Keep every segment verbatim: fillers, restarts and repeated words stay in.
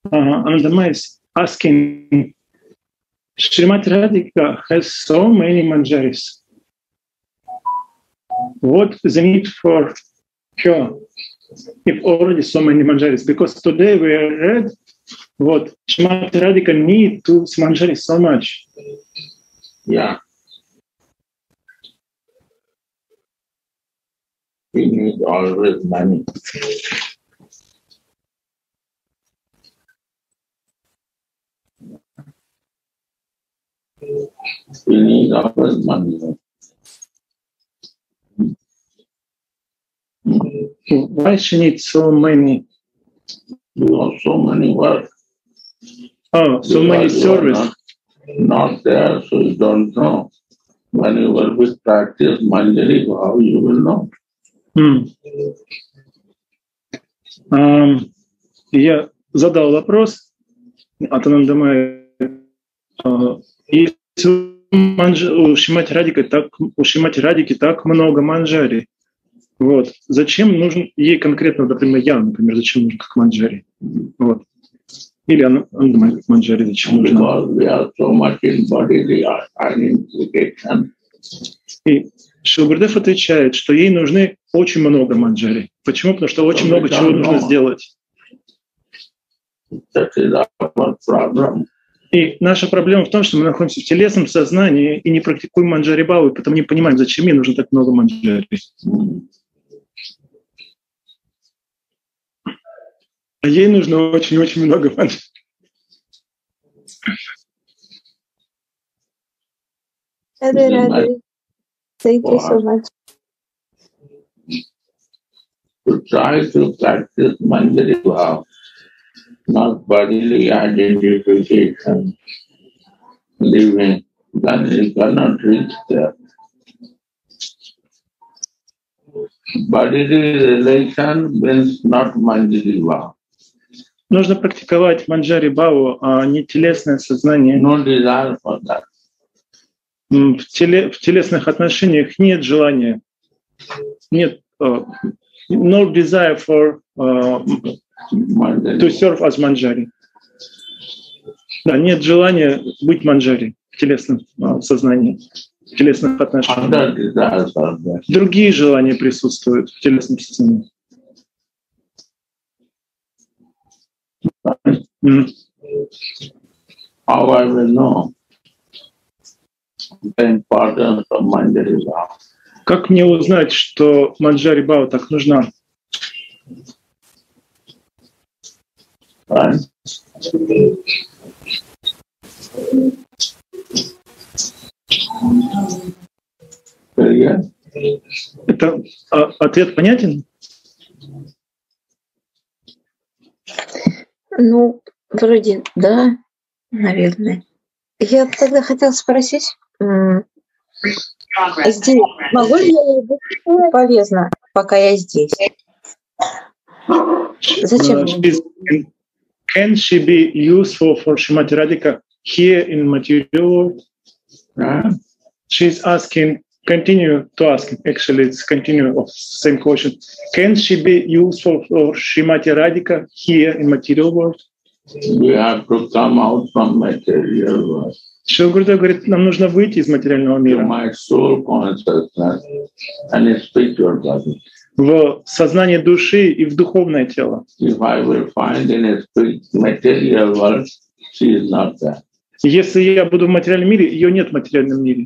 uh, Anandama is asking, Srimati Radhika has so many manjaris. What is the need for her if already so many manjaris? Because today we read what Srimati Radhika need to manjari so much. Yeah. We need always money. We need always money. Why she needs so many? Because so many work. Oh, so many service. Not, not there, so you don't know. When you will be practice manjari, how you will know. Hmm. Um, я задал вопрос от Анандамая. Если у Шримати Радхики так, у Шримати Радхики так много манджари, вот, зачем нужен ей конкретно, например, я, например, зачем нужен как манджари? Вот. Или Анандамая как манджари, зачем нужна? И Шрила Гурудев отвечает, что ей нужны очень много манджари. Почему? Потому что очень много чего нужно сделать. И наша проблема в том, что мы находимся в телесном сознании и не практикуем манджари бхаву, и потом не понимаем, зачем ей нужно так много манджари. А ей нужно очень-очень много манджари. Thank you so much. To try to practice manjari bhava, not bodily identification, living, then you cannot reach there. Bodily relation means not manjari bhava. Нужно практиковать манджари бхаву, а не телесное сознание. No desire for that. В, теле, в телесных отношениях нет желания, нет uh, no desire for uh, to serve as manjari. Да, нет желания быть манджари в телесном uh, сознании, в телесных отношениях. Другие желания присутствуют в телесном сознании. Mm. How I will know the importance of manjari bhava? Как мне узнать, что манджари бхава так нужна? Right. Это а, ответ понятен? Ну, вроде да, наверное. Я тогда хотела спросить, здесь, могу ли я быть полезна, пока я здесь? Зачем? Uh, can she be useful for Srimati Radhika here in material world? Uh, she's asking, continue to ask, actually it's continue of same question. Can she be useful for Srimati Radhika here in material world? We have to come out from material world. Шрила Гурудев говорит, нам нужно выйти из материального мира. My soul consciousness and spiritual body. В сознание души и в духовное тело. If I will find in a material world, she is not there. Если я буду в материальном мире, ее нет в материальном мире.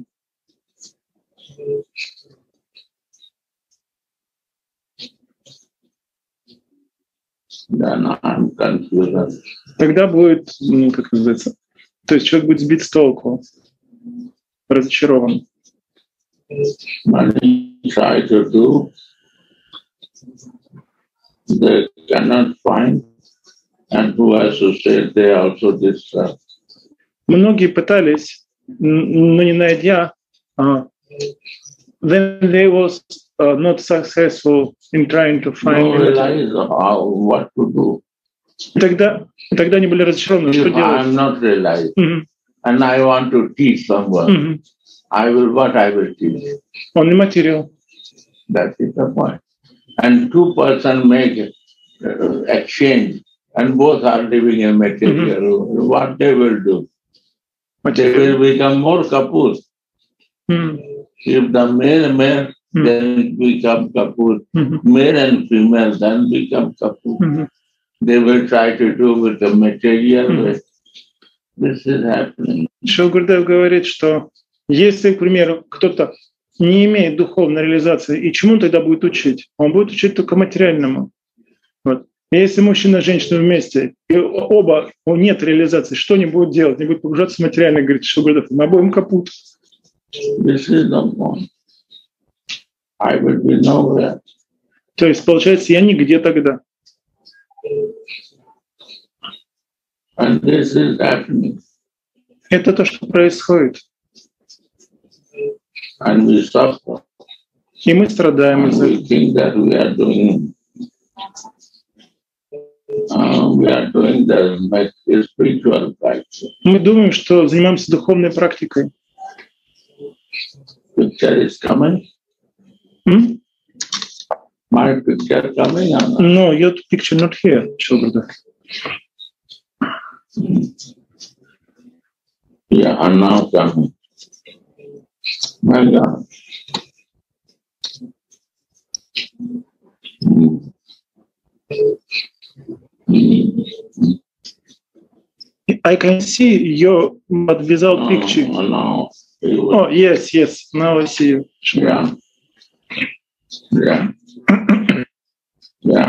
Then I'm confused. Тогда будет, ну, как называется, то есть человек будет сбит с толку, разочарован. Many try to do, they cannot find, and who has to say they also disturb. Многие пытались, но не найдя, uh, then they was uh, not successful in trying to find. No realize how, what to do. Тогда, тогда они были разочарованы, что делать. I'm not realized, mm-hmm. and I want to teach someone. Mm-hmm. I will, what I will teach? Only material. That is the point. And two persons make uh, exchange and both are living in material, mm-hmm. what they will do? Material. They will become more couples. Mm. If the male male, mm. then become couple. Mm-hmm. Male and female then become couple. Mm-hmm. They will try to do with the material. Mm-hmm. This is happening. Шрила Гурудев говорит, что если, к примеру, кто-то не имеет духовной реализации, и чему он тогда будет учить? Он будет учить только материальному. Вот. Если мужчина и женщина вместе, и оба нет реализации, что они будут делать? Они будут погружаться в материальное, говорит Шрила Гурудев, мы обоим капут. This is the point. I will be nowhere. То есть, получается, я нигде тогда. And this is happening. Это то, что происходит. And we suffer. И мы страдаем из-за этого. We think that we are doing, uh, we are doing the spiritual practice. Мы думаем, что занимаемся духовной практикой. Picture is coming. Hmm? My picture coming or not? No, your picture not here, Shrila Gurudef. Yeah, and now coming. My God. Mm. Mm. I can see your, but without no, picture. No, no. Oh, yes, yes. Now I see you. Yeah. Yeah. Yeah.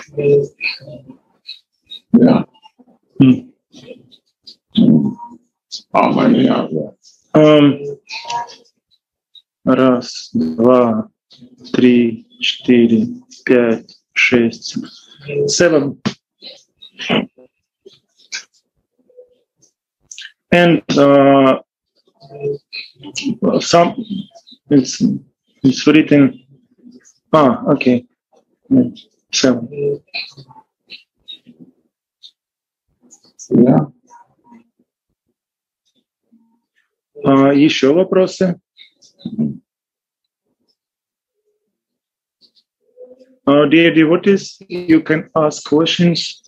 Yeah. Mm. Mm. How many are there? Um, раз, два, три, четыре, пять, шесть, seven. And uh, some it's it's written. Ah, okay, seven. Yeah. Uh, еще вопросы? Uh, dear devotees, you can ask questions.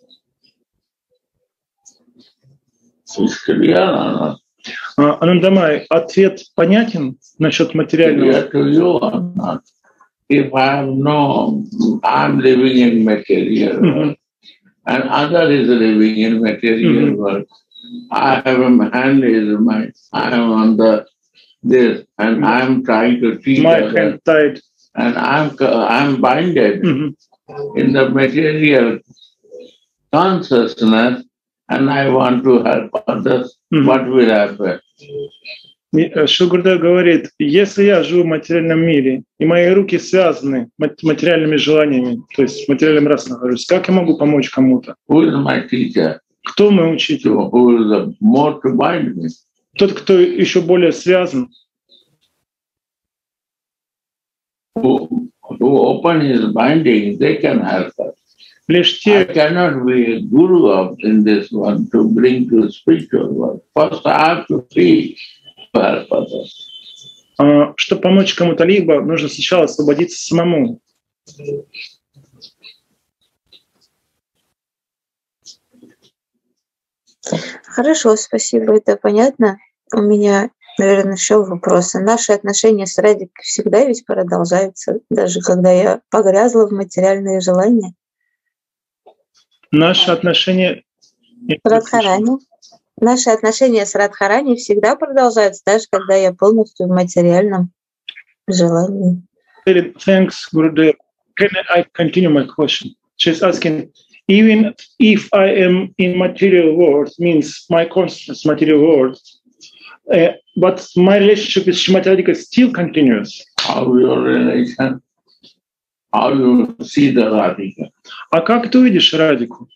Uh, Анандамай, ответ понятен насчет материального? If I have no, I'm living in material world, mm-hmm. and other is living in material mm-hmm. world. I have a hand is my, I am on the this, and I am trying to teach my others, hand tied, and I'm I'm binded mm-hmm. in the material consciousness, and I want to help others. Mm-hmm. What will happen? Шрила Гурудев говорит, если я живу в материальном мире, и мои руки связаны материальными желаниями, то есть в материальном расе нахожусь, как я могу помочь кому-то? Who is my teacher? Кто мой учитель? Who is the more to bind me? Тот, кто еще более связан. Who, who open his binding, they can help us. Лишь те... I cannot be a guru of in this one to bring to spiritual world. First, I have to teach. Чтобы помочь кому-то либо, нужно сначала освободиться самому. Хорошо, спасибо, это понятно. У меня, наверное, еще вопросы. Наши отношения с Радикой всегда ведь продолжаются, даже когда я погрязла в материальные желания. Наши отношения... Радхарани. Наши отношения с Радхарани всегда продолжаются, даже когда я полностью в материальном желании. Thanks, Gurudev. Can I continue my question? She's asking, even if I am in material world, means my consciousness material world, uh, but my relationship with Srimati Radhika still continues. How your relation? How you see the Radhika? А как ты видишь Радику?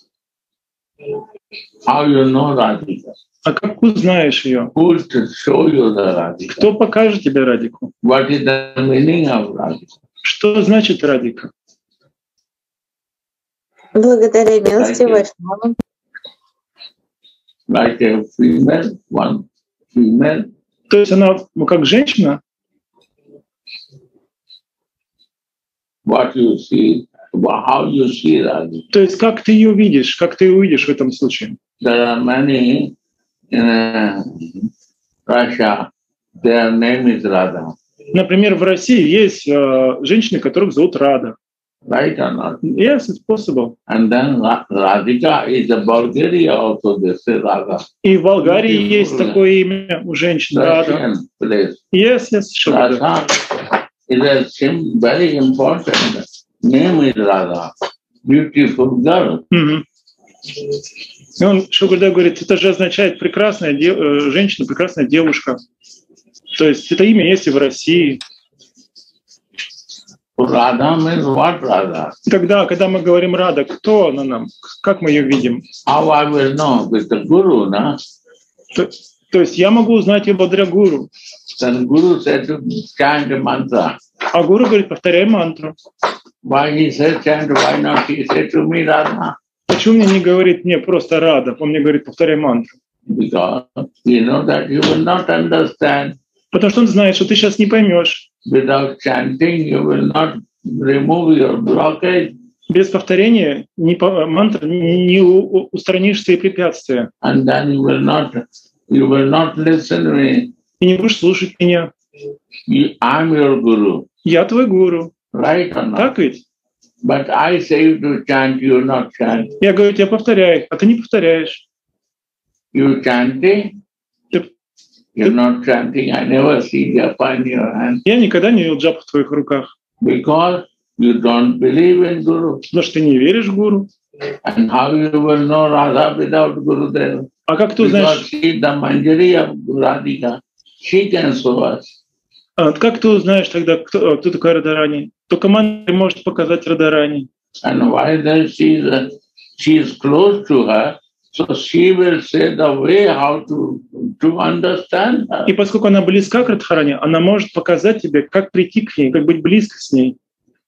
How you know Radhika? А как узнаешь ее? Who will show you the Radhika? Кто покажет тебе Радику? What is the meaning of Radhika? Что значит Радика? Благодаря милости Вайшнава. Like a female, one female. То есть она, ну, как женщина? What you see how you see Radha. То есть как ты ее видишь, как ты ее увидишь в этом случае? There are many in uh, Russia, their name is Radha. Например, в России есть э, женщины, которых зовут Рада. Right or not? Yes, it's possible. And then Radhika is a Bulgaria also, they say Radha. И в Болгарии есть такое имя у женщин, Рада. Yes, yes, sure. Radha is a sim, very important name is Radha. Beautiful girl. Mm-hmm. И он, Шукадев говорит, это же означает прекрасная дев... женщина, прекрасная девушка. То есть это имя есть и в России. Radha means what Radha? Тогда, когда мы говорим Рада, кто она нам? Как мы ее видим? How I will know? With the Guru, no? То, то есть я могу узнать ее благодаря Гуру. Then Guru said to chant a mantra. А Гуру говорит, повторяй мантру. Why he said chant, why not he said to me Radha? Почему мне не говорит мне просто Рада? Он мне говорит, повторяй мантру. Because you know that you will not understand. Потому что он знает, что ты сейчас не поймешь. Without chanting, you will not remove your blockage. Без повторения не, мантр не устранишь свои препятствия. And then you will not, you will not listen to me. И не будешь слушать меня. You, I'm your guru. Я твой гуру. Right or not? Так ведь? But I say you to chant, you not chant. Я говорю тебе повторяй, а ты не повторяешь. You chanting? Ты, You're not chanting. I never see japa in your hand. Я никогда не видел джапу в твоих руках. Because you don't believe in Guru. Потому что ты не веришь в Гуру. And how you will know Radha without Gurudev? А как ты узнаешь? Because she, the Manjari of Radhika, she can show us. А как ты узнаешь тогда, кто, кто такой Радарани? Только мантра может показать Радарани. And why then she is, uh, she is close to her, so she will say the way how to, to understand her. И поскольку она близка к Радхарани, она может показать тебе, как прийти к ней, как быть близко с ней.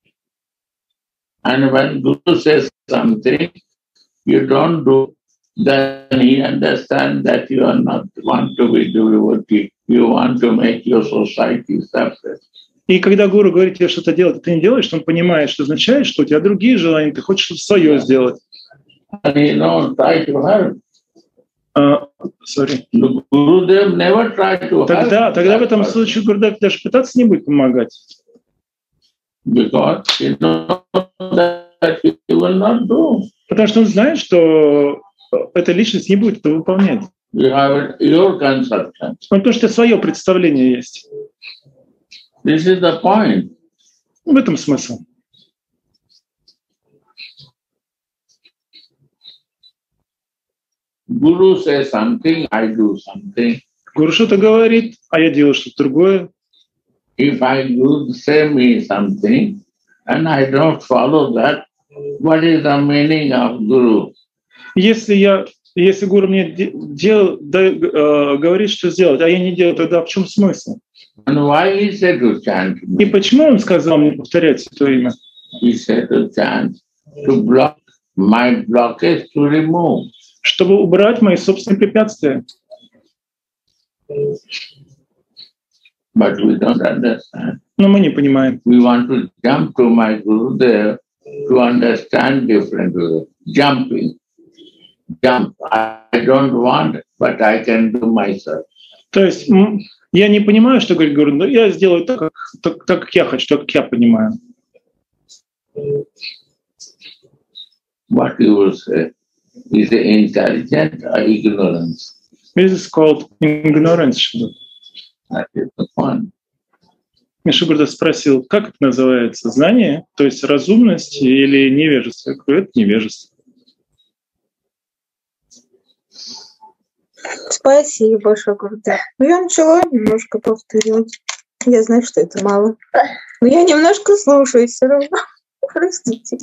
And when Guru says something you don't do, then he understands that you are not want to be devotee. You want to make your society separate. И когда Гуру говорит тебе что-то делать, ты не делаешь, он понимает, что означает, что у тебя другие желания, ты хочешь что-то свое сделать. And he knows, try to help. Uh, sorry. Gurudev never tried to тогда, help. Тогда в этом случае Гурудев даже пытаться не будет помогать. Because he knows that he will not do. Потому что он знает, что эта личность не будет это выполнять. You have your conception. Потому что свое представление есть. This is the point. В этом смысл. Guru says something, I do something. Гуру что-то говорит, а я делаю что-то другое. If I do say me something and I don't follow that, what is the meaning of Guru? Если я, если Гуру мне дел, да, э, говорит, что сделать, а я не делаю, тогда в чем смысл? And why he said to chant me? И почему он сказал мне повторять это имя? He said to chant, to block my blockage, to remove. Чтобы убрать мои собственные препятствия. But we don't understand. Но мы не понимаем. We want to jump to my Gurudev to understand differently. Jumping. Jump. I don't want, but I can do myself. То есть я не понимаю, что говорит Гуру, но я сделаю так, как, так, так, как я хочу, так, как я понимаю. What you will say is intelligent or ignorance? This is called ignorance. That is the point. Шугарда спросил, как это называется? Знание? То есть разумность или невежество? Я говорю, это невежество. Спасибо, Шугарда. Ну, я начала немножко повторять. Я знаю, что это мало. Но я немножко слушаю все равно. Простите.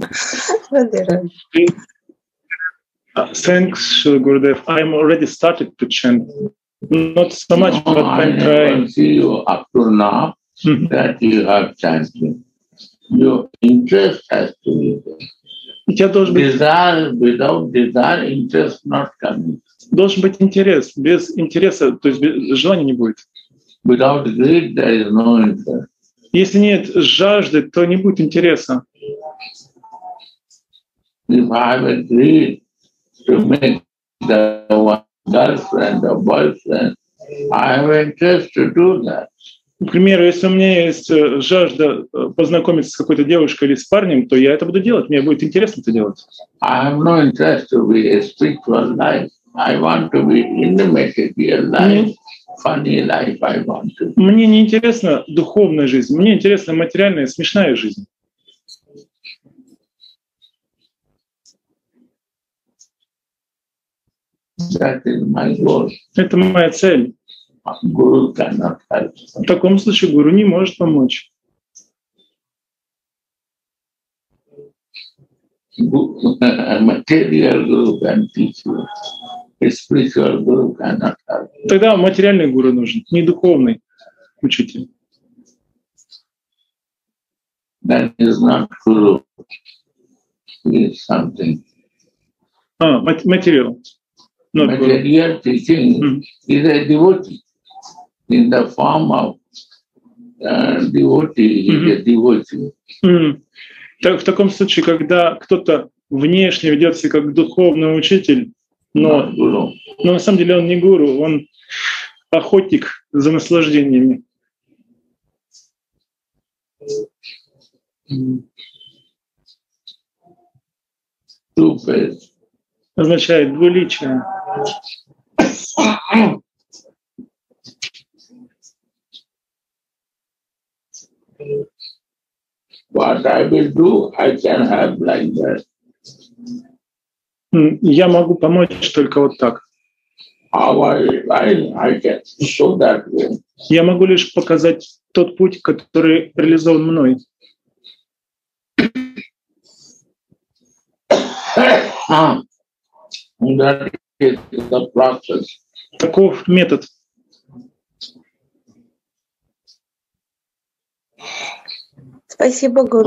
Thanks, Gurudev. I'm already started to chant. Not so much, no, but I'm trying. I see you up to now mm-hmm. that you have chanting. Your interest has to be there. Desire, without desire, interest not coming. Должен быть интерес. Без интереса, то есть без желания не будет. Without greed, there is no interest. Если нет жажды, то не будет интереса. If I have agreed to make the one girlfriend or boyfriend, I have interest to do that. К примеру, если у меня есть жажда познакомиться с какой-то девушкой или с парнем, то я это буду делать, мне будет интересно это делать. I have no interest to be a spiritual life. I want to be intimate real life, funny life I want to. Мне не интересна духовная жизнь, мне интересна материальная, смешная жизнь. That is my goal. Это моя цель. Guru cannot help. В таком случае гуру не может помочь. Material guru can teach you. A spiritual guru cannot help. Тогда материальный гуру нужен, не духовный учитель. That is not guru. It is something. А, материал. Material teaching mm. is a devotee. In the form of uh, devotee, mm-hmm. is a devotee. Mm. Так, в таком случае, когда кто-то внешне ведет себя как духовный учитель, но, но на самом деле он не гуру, он охотник за наслаждениями. Two-faced. Означает двуличие. What I will do, I can help like that. Я могу помочь только вот так. How I, I, I can show that way. Я могу лишь показать тот путь, который реализован мной. That is the process. Таков метод. Спасибо, гуру.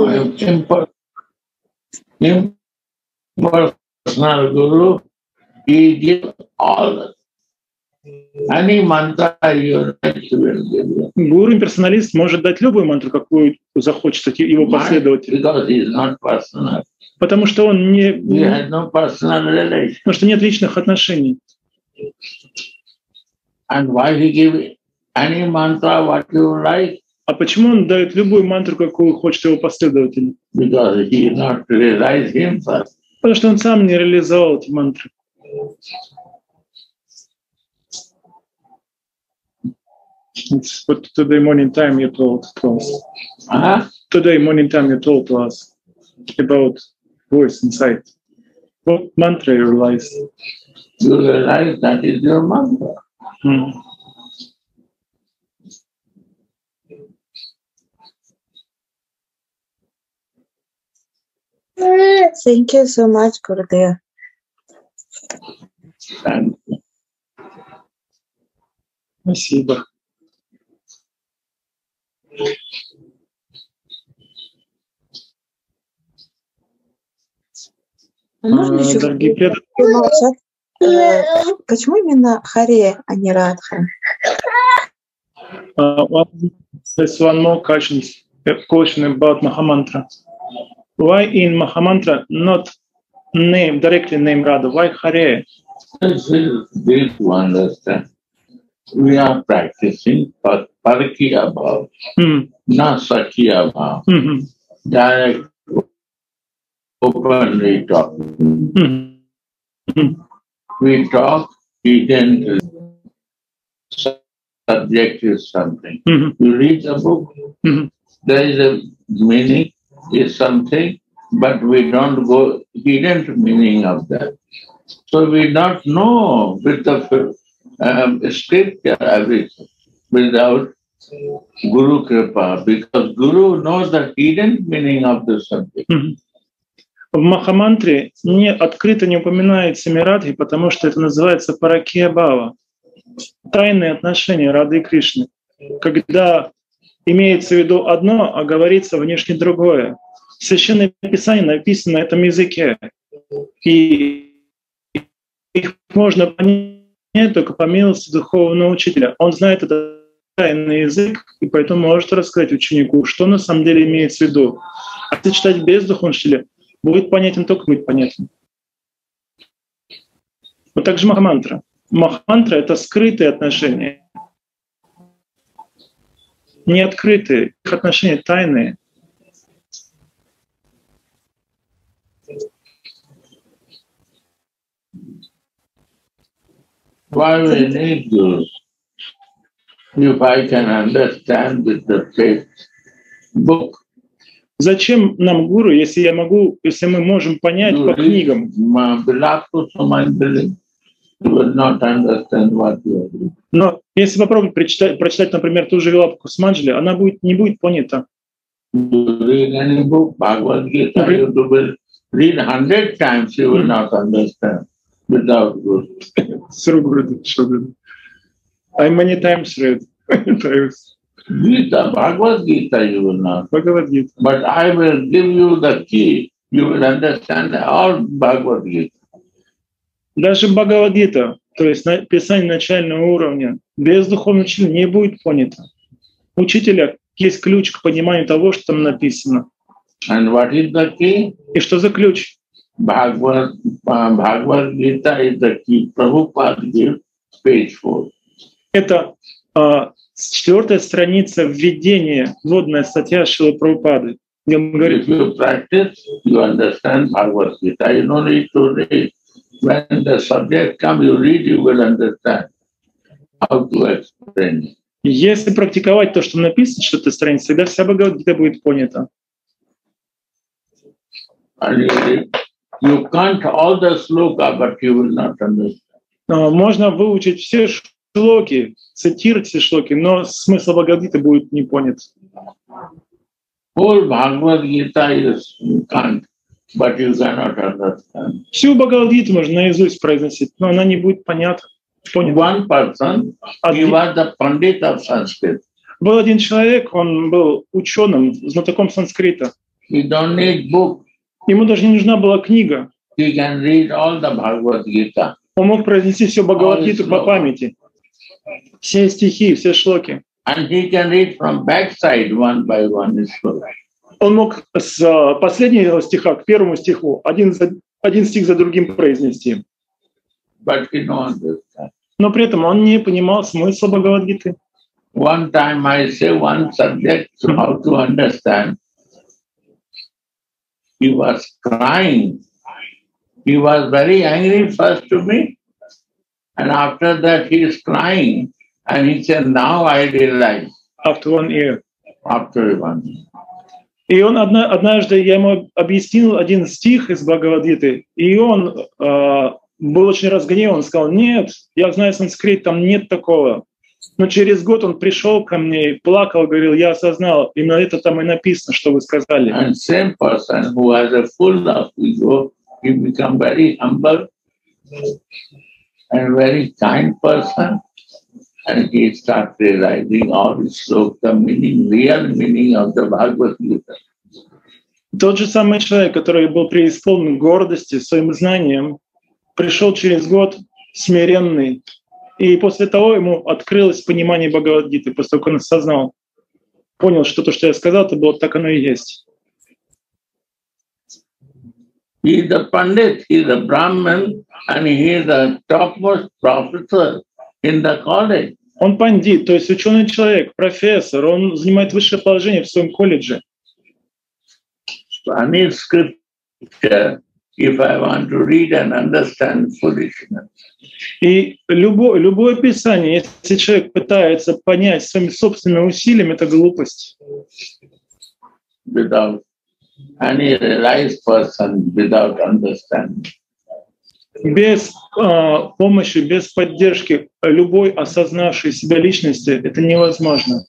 Impersonal guru, he gives all. Any mantra you like, he will give you. Гуру имперсоналист может дать любую мантру, какую захочет его последователь. Because he is not personal. Потому что он не, He has no personal relation. Потому что нет личных отношений. And why he give any mantra what you like? А почему он дает любую мантру, какую хочет его последователь? Because he not realized himself. Потому что он сам не реализовал эти мантры. It's what today morning time you told to us. Uh-huh. Today morning time you told to us about voice inside. What mantra you realized? You realize that is your mantra. Hmm. Thank you so much, Gurudev. Thank you. Спасибо. А можно еще Дорогие преданные, почему именно Харе, а не Радха? uh, there's one more question, question about Mahamantra. Why in Mahamantra not name directly name Radha? Why Hare? This is deep to understand. We are practicing Parakya Bhav, Mm. not Sakya Bhav. Mm-hmm. Direct, openly talking. Mm-hmm. We talk, hidden subject is something. Mm-hmm. You read the book, Mm-hmm. there is a meaning, is something, but we don't go hidden meaning of that. So we don't know with the um, scripture everything without Guru Kripa, because Guru knows the hidden meaning of the subject. Mm-hmm. В Махамантре не, открыто не упоминается Радхи, потому что это называется Паракия Бхава, тайные отношения Рады и Кришны, когда имеется в виду одно, а говорится внешне другое. Священное Писание написано на этом языке, и их можно понять только по милости духовного учителя. Он знает этот тайный язык, и поэтому может рассказать ученику, что на самом деле имеется в виду. А если читать без духовного учителя, будет понятен, только будет понятен. Вот так же Махамантра. Махамантра — это скрытые отношения. Не открытые, их отношения тайные. Why we need to, if I can understand with the faith book. Зачем нам гуру, если я могу, если мы можем понять по книгам? Но если попробовать прочитать, прочитать, например, ту же Вилапу Кусманджали, она будет, не будет понята. I many times read. Gita, Bhagavad Gita, you will not. Bhagavad Gita. But I will give you the key. You will understand all Bhagavad Gita. Даже Бхагавад-гита, то есть писание начального уровня, без духовного учителя не будет понято. У учителя есть ключ к пониманию того, что там написано. And what is the key? И что за ключ? Bhagavad, uh, Bhagavad Gita is the key. Prabhupada gives page four. Это uh, четвертая страница введения, вводная статья Шрилы Прабхупады. Где он говорит, if you practice, you understand Bhagavad Gita. You don't need to read. When the subject comes, you read, you will understand how to explain. Если практиковать то, что написано, что эта страница, тогда вся Бхагавад-гита будет понята. And you, you can't all the sloka, but you will not understand. Можно выучить все шлоки, цитировать все шлоки, но смысл Бхагавад-гиты будет не понят. Whole Bhagavad Gita is you can't, but you cannot understand. Всю Бхагавад-гиту можно наизусть произносить, но она не будет понятна. One person, he was the Pandit of Sanskrit. Был один человек, он был ученым, знатоком санскрита. He don't need book. Ему даже не нужна была книга. He can read all the Bhagavad Gita. Он мог произнести всю Бхагавад-гиту по памяти. Все стихи, все шлоки. And he can read from backside one by one. Он мог с последнего стиха к первому стиху один, за, один стих за другим произнести. But he don't understand. Но при этом он не понимал смысла Бхагавад-гиты. One time I say one subject how to understand. He was crying. He was very angry first to me. And after that he is crying. And he said, now I realize. After one year. After one year. И он одна, однажды, я ему объяснил один стих из Бхагавад-гиты, и он э, был очень разгневан, сказал, нет, я знаю санскрит, там нет такого. Но через год он пришел ко мне и плакал, говорил, я осознал, именно это там и написано, что вы сказали. And same person who has a full of ego, he become very humble and very kind person. And he starts realizing all his sloka, the meaning, real meaning of the Bhagavad Gita. Тот же самый человек, который был преисполнен гордости своим знанием, пришел через год смиренный, и после того ему открылось понимание Бхагавад-гиты, после того, как он осознал, понял, что то, что я сказал, это было так оно и есть. He is the Pandit, he is the Brahman, and he is the topmost professor in the college. Он пандит, то есть ученый человек, профессор, он занимает высшее положение в своем колледже. Any scripture, if I want to read and understand foolishness. И любое, любое писание, если человек пытается понять своими собственными усилиями, это глупость. Without any realized person, without understanding. Без э, помощи, без поддержки любой осознавшей себя личности это невозможно.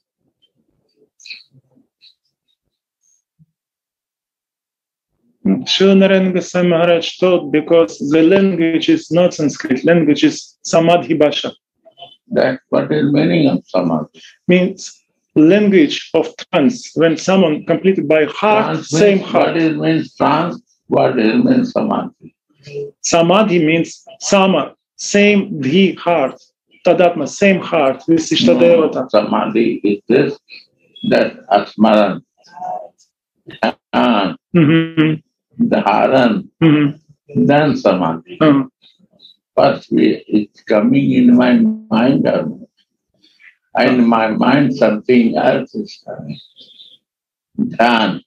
Шрила Нараяна Госвами Махарадж told, because the language is not Sanskrit, language is Samadhi Bhasha. That what is meaning of Samadhi? Means language of trance, when someone completed by heart, trance same means, heart. What is means trance? What is means Samadhi? Samadhi means sama, same the heart. Tadatma, same heart. This is Ishtadevata. No, Samadhi is this, that Asmaran. And mm-hmm. dharan, Mm-hmm. then samadhi. Uh-huh. First, we, it's coming in my mind, and in my mind something else is coming. Dhyan,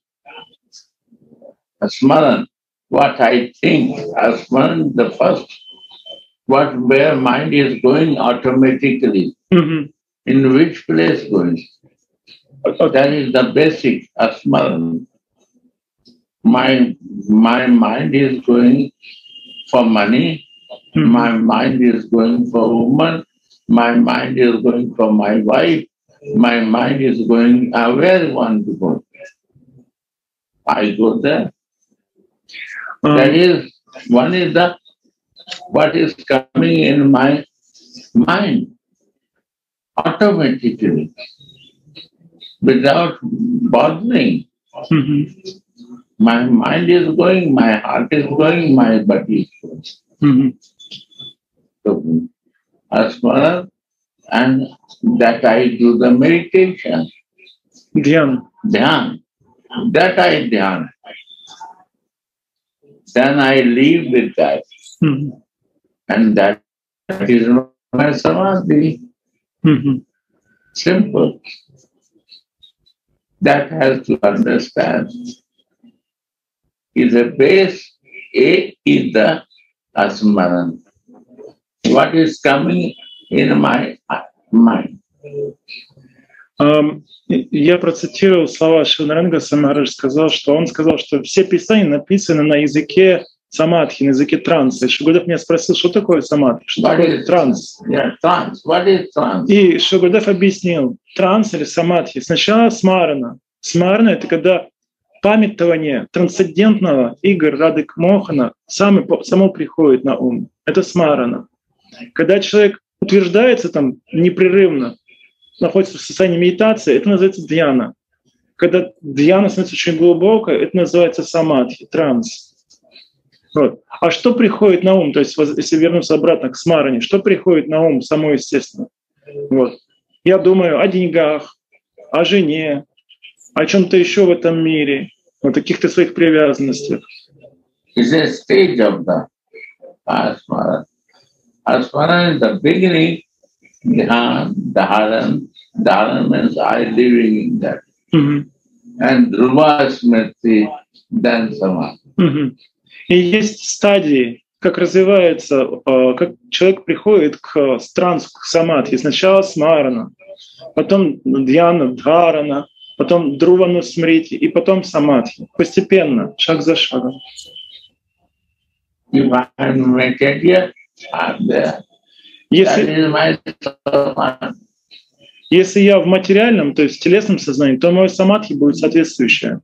Smaran, what I think, Smaran, the first, what where mind is going automatically. Mm-hmm. In which place going? Okay. That is the basic Smaran. My, my mind is going for money, Mm-hmm. my mind is going for woman, my mind is going for my wife, my mind is going uh, where I want to go. I go there. Um, That is, one is the what is coming in my mind automatically without bothering. Mm-hmm. My mind is going, my heart is going, my body is going. Mm-hmm. So, as far as, and that I do the meditation, Dhyan. dhyan, that I dhyan. Then I live with that. Mm-hmm. And that is my samadhi. Mm-hmm. Simple. That has to understand. Is the base, A is the asmaran. What is coming in my mind? Um, я процитировал слова Шиванаранга Самарадж, сказал, что он сказал, что все писания написаны на языке самадхи, на языке транса. И Шри-Гурудев меня спросил, что такое самадхи, что What такое is транс. Yeah, trance. What is trance? И Шри-Гурудев объяснил, транс или самадхи. Сначала смарана. Смарана — это когда памятование трансцендентного игр Радык Мохана само, само приходит на ум. Это смарана. Когда человек утверждается там непрерывно, находится в состоянии медитации, это называется дьяна. Когда дьяна становится очень глубокой, это называется самадхи, транс. Вот. А что приходит на ум? То есть, если вернуться обратно к смаране, что приходит на ум само естественно? Вот. Я думаю о деньгах, о жене, о чем-то еще в этом мире, о каких-то своих привязанностях. It's a stage of the asmara. Asmara is the beginning. Dhyan, dharan, dharan means I living in that. Mm-hmm. And dhruva smriti, then samadhi. Mm-hmm. И есть стадии, как развивается, как человек приходит к трансу, к самадхи. Сначала смарана, потом дьяна, дхарана, потом друвану смрити, и потом самадхи. Постепенно, шаг за шагом. If I am material, I'm there. Если, если я в материальном, то есть в телесном сознании, то мой самадхи будет соответствующее.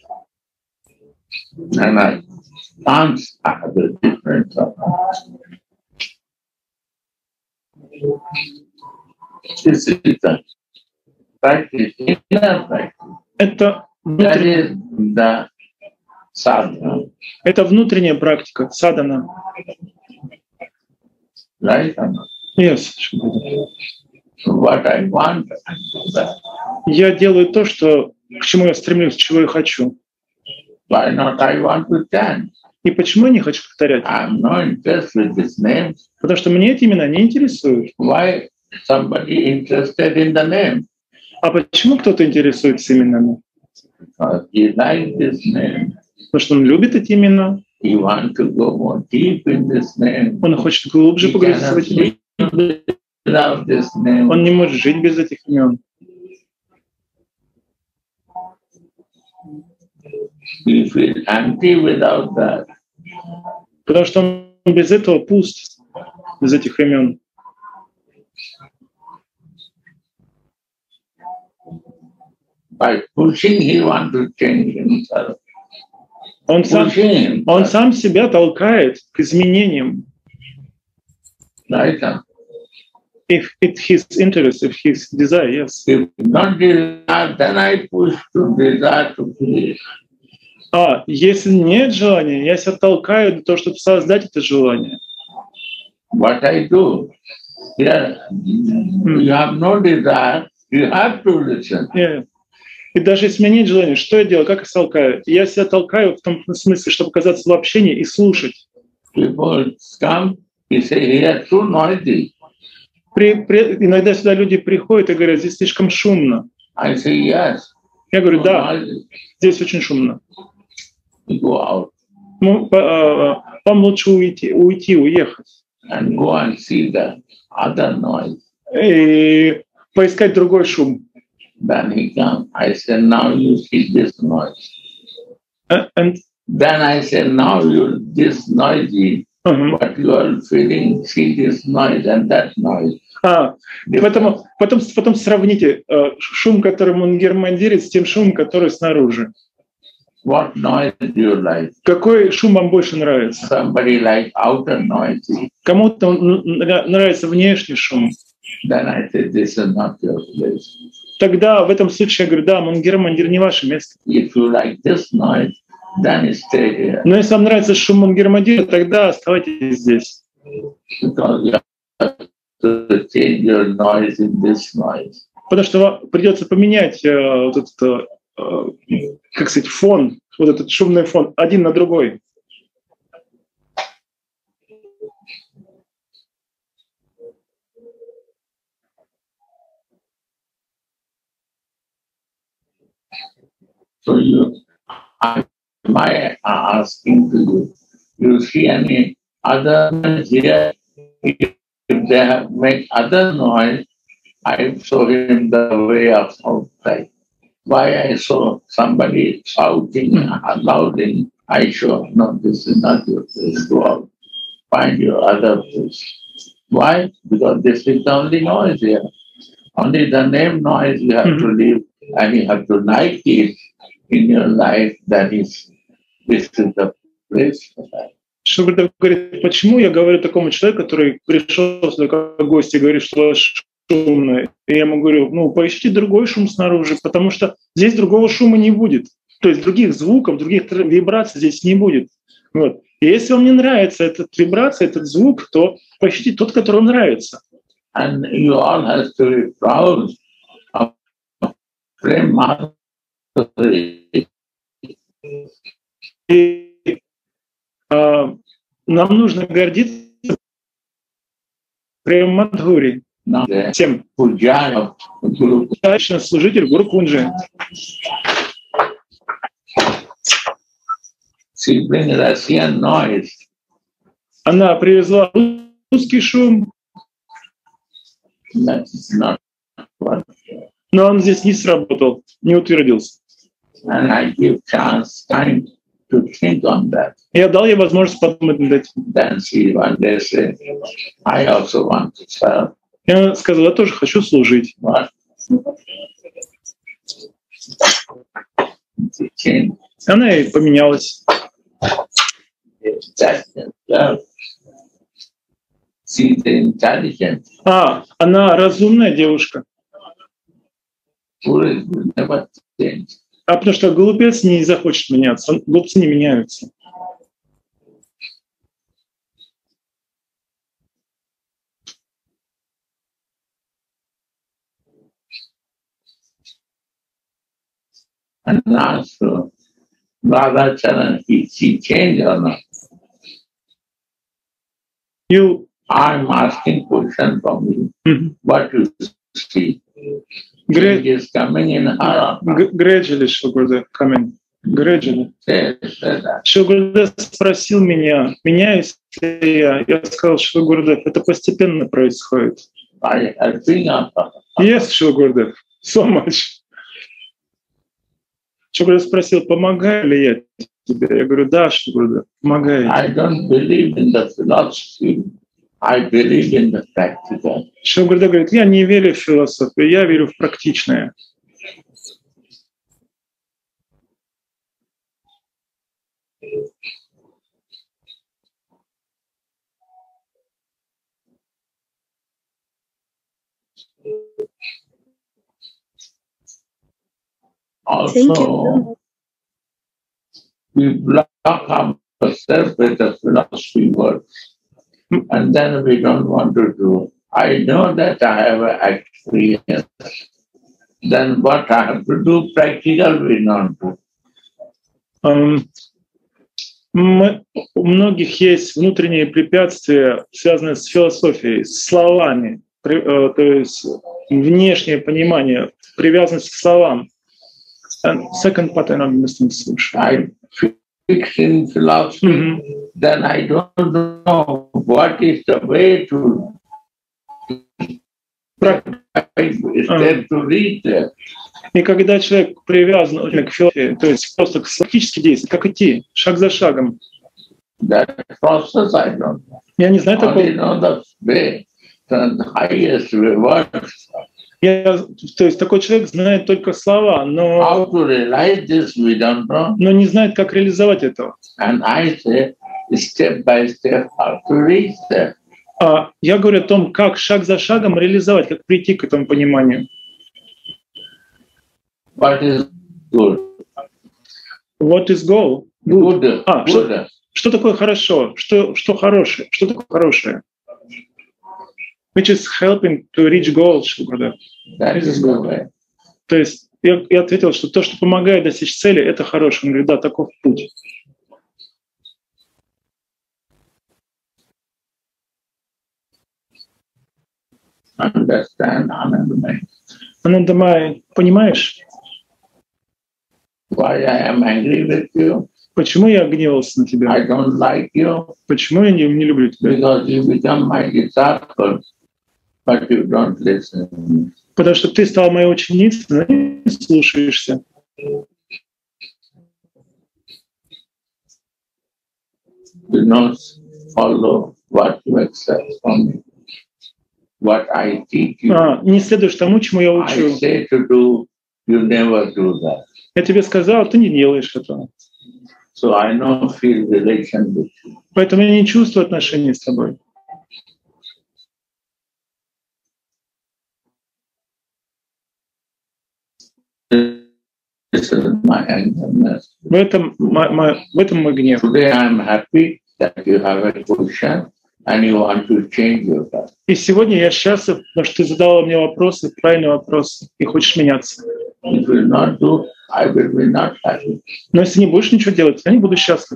Это внутренняя, это внутренняя практика, садхана. Right? Yes. What I want, я делаю то, что, к чему я стремлюсь, чего я хочу. Why not I want to chant? И почему я не хочу повторять? I'm not interested with this name. Потому что мне эти имена не интересуют. Why somebody interested in the name? А почему кто-то интересуется именами? Because he likes this name. Потому что он любит эти имена. He wants to go more deep in this name. Он хочет глубже погрузиться в эти имена. This name. Он не может жить без этих имен. He feels empty without that. Потому что он без этого пуст, без этих имен. By pushing, he wants to change himself. Он сам, он сам себя толкает к изменениям. Right? If it's his interest, if his desire, yes. If not desire, then I push to desire to create. А если нет желания, я себя толкаю для того, чтобы создать это желание. What I do? Here, you have no desire, you have to listen. Yeah. И даже если у меня нет желания, что я делаю, как я себя толкаю? Я себя толкаю в том смысле, чтобы оказаться в общении и слушать. People come, he say, here too noisy. При, при, иногда сюда люди приходят и говорят, здесь слишком шумно. I say, yes. Я говорю, too да, noisy. Здесь очень шумно. We go out. Ну, по, вам лучше уйти, уйти, уехать. And go and see the other noise. И поискать другой шум. Then he come. I said, now you see this noise. Uh, and then I said, now you this noisy, uh-huh. but you are feeling, see this noise and that noise. А, поэтому, потом, потом сравните э, шум, который мунгир-мандирит, с тем шумом, который снаружи. What noise do you like? Какой шум вам больше нравится? Somebody like outer noise. Кому-то нравится внешний шум. Then I said, this is not your place. Тогда в этом случае я говорю, да, мунгир-мандир не ваше место. If you like this noise, then stay here. Но если вам нравится шум мунгир-мандира, тогда оставайтесь здесь. Because you have to change your noise in this noise. Потому что вам придется поменять э, вот этот, э, как сказать, фон, вот этот шумный фон, один на другой. So you, I, my asking to you, you see any other noise here? If they have make other noise, I show him the way of outside. Why I saw somebody shouting, shouting, I show, no, this is not your place, go out, find your other place. Why? Because this is the only noise here. Only the name noise you have mm-hmm. to leave, and you have to like it in your life, that is, this is the place for that. Шугурдев говорит, почему я говорю такому человеку, который пришел сюда как гость и говорит, что у вас шумно. И я ему говорю, ну, поищите другой шум снаружи, потому что здесь другого шума не будет. То есть других звуков, других вибраций здесь не будет. Вот. И если вам не нравится эта вибрация, этот звук, то поищите тот, который вам нравится. And you all have to be proud of Prem Madhuri. И а, нам нужно гордиться Прем Мадхури, тем служитель Гуру Кунджи. Она привезла русский шум, но он здесь не сработал, не утвердился. And I give chance, time to think on that. Я дал ей возможность подумать над этим. Then she one day said, I also want to serve. Я сказал, я тоже хочу служить. What? Она и поменялась. А, она разумная девушка. А потому что глупец не захочет меняться. Глупцы не меняются. And also, Radha Charan, she changed or not? You, I'm asking question from you. Mm-hmm. What you see? Gra- Change is coming in her. G- gradually, Shugurdev, coming. Gradually. Шугурдев спросил меня, меняюсь ли я? Я сказал, Шугурдев, это постепенно происходит. Yes, Шугурдев, so much. Шугурдев спросил, помогаю ли я тебе? Я говорю, да, Шугурдев, помогаю. I don't believe in the philosophy. I believe in the practical. Шугурдев говорит, я не верю в философию, я верю в практичное. Also, we block ourselves with the philosophy words, and then we don't want to do. I know that I have an experience then what I have to do practical we not do. Um, мы, у многих есть внутренние препятствия, связанные с философией, с словами, при, э, то есть внешнее понимание, привязанность к словам. And second part I don't understand. I fix in philosophy, mm-hmm. then I don't know what is the way to step to reach there. И когда человек привязан к философии, то есть просто к практически действию, как идти, шаг за шагом. That process I don't know. Я не знаю такого. I know the way, the highest reward. Я, то есть такой человек знает только слова, но, How to realize this, we don't know. но не знает, как реализовать это. And I say, step by step, how to reach there. А я говорю о том, как шаг за шагом реализовать, как прийти к этому пониманию. What is good? What is goal? Good. Good. А, good. Что, что такое хорошо? Что, что хорошее? Что такое хорошее? Which is helping to reach goals. That is good way. То есть я, я ответил, что то, что помогает достичь цели, это хорошее. Он говорит, да, таков путь. Understand, Anandamai. Анандамай, понимаешь? Why I am angry with you? Почему я гневался на тебя? I don't like you. Почему я не, не люблю тебя? Because you become my disciple, but you don't listen. Потому что ты стал моей ученицей, но не слушаешься. You don't follow what you accept from me. What I teach you. А, не следуешь тому, чему я учу. I say to do, you never do that. Я тебе сказал, ты не делаешь этого. So I don't feel relation with you. Поэтому я не чувствую отношения с тобой. This is my angerness. В этом, в этом мой гнев. Today I am happy that you have a question and you want to change your life. И сегодня я счастлив, потому что ты задала мне вопросы, правильные вопросы, и хочешь меняться. If you will not do, I will be not happy. Но если не будешь ничего делать, я не буду счастлив.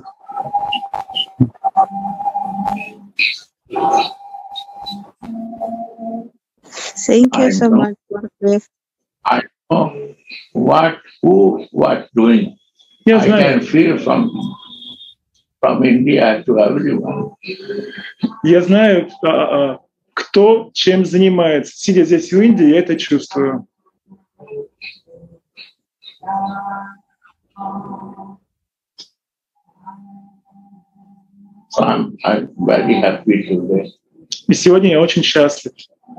Thank you so much for this. I know what, who, what doing. Я I знаю, can feel from, from India to everyone. я знаю, а, а, кто чем занимается. Сидя здесь в Индии, я это чувствую. So I'm, I'm very happy today. И сегодня я очень счастлив.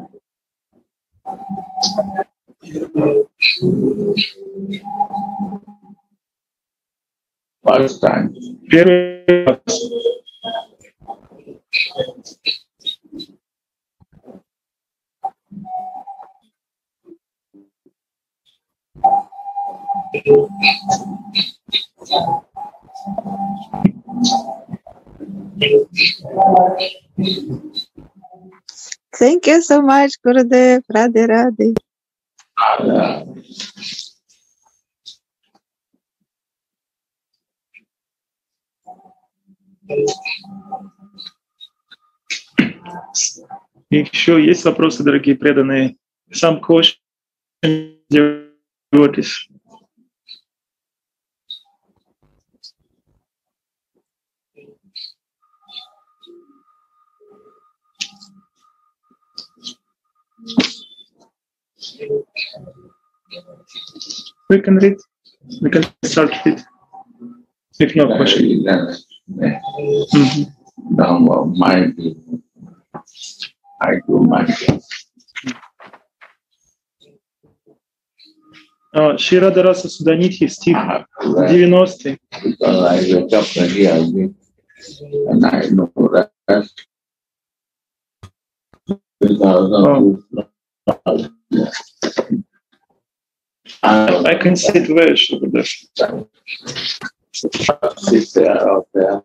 First time. Первый раз. Thank you so much, Gurudev. Radhe Radhe. Uh, Еще есть вопросы, дорогие преданные? Some question, devotees. We can read. We can start it. If no question. Mm-hmm. No, my, I do my job. Шри Рада Раса Суданитхи, стих девяностый. Because I wake up regularly and I know that because of oh. I can see it very Shri sit there out there.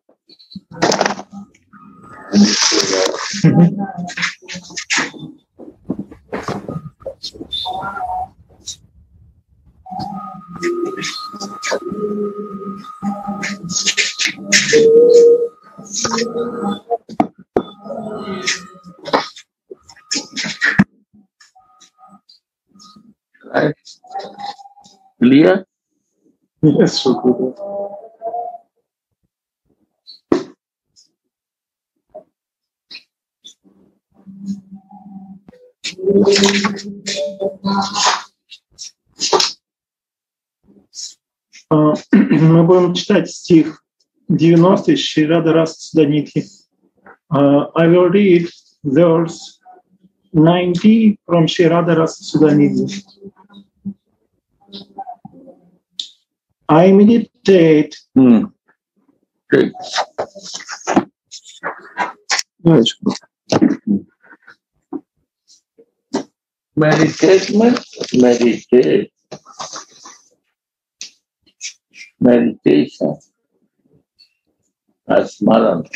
Right? Clear? Yes, Shukrudev. Мы будем читать стих девяностый Шри Рада Раса Суданидхи. Uh, I will read verse ninety from Shri Rada Rasa Sudanidhi. I meditate. Hmm. Okay. Meditate means meditate. Meditation. Asmaran.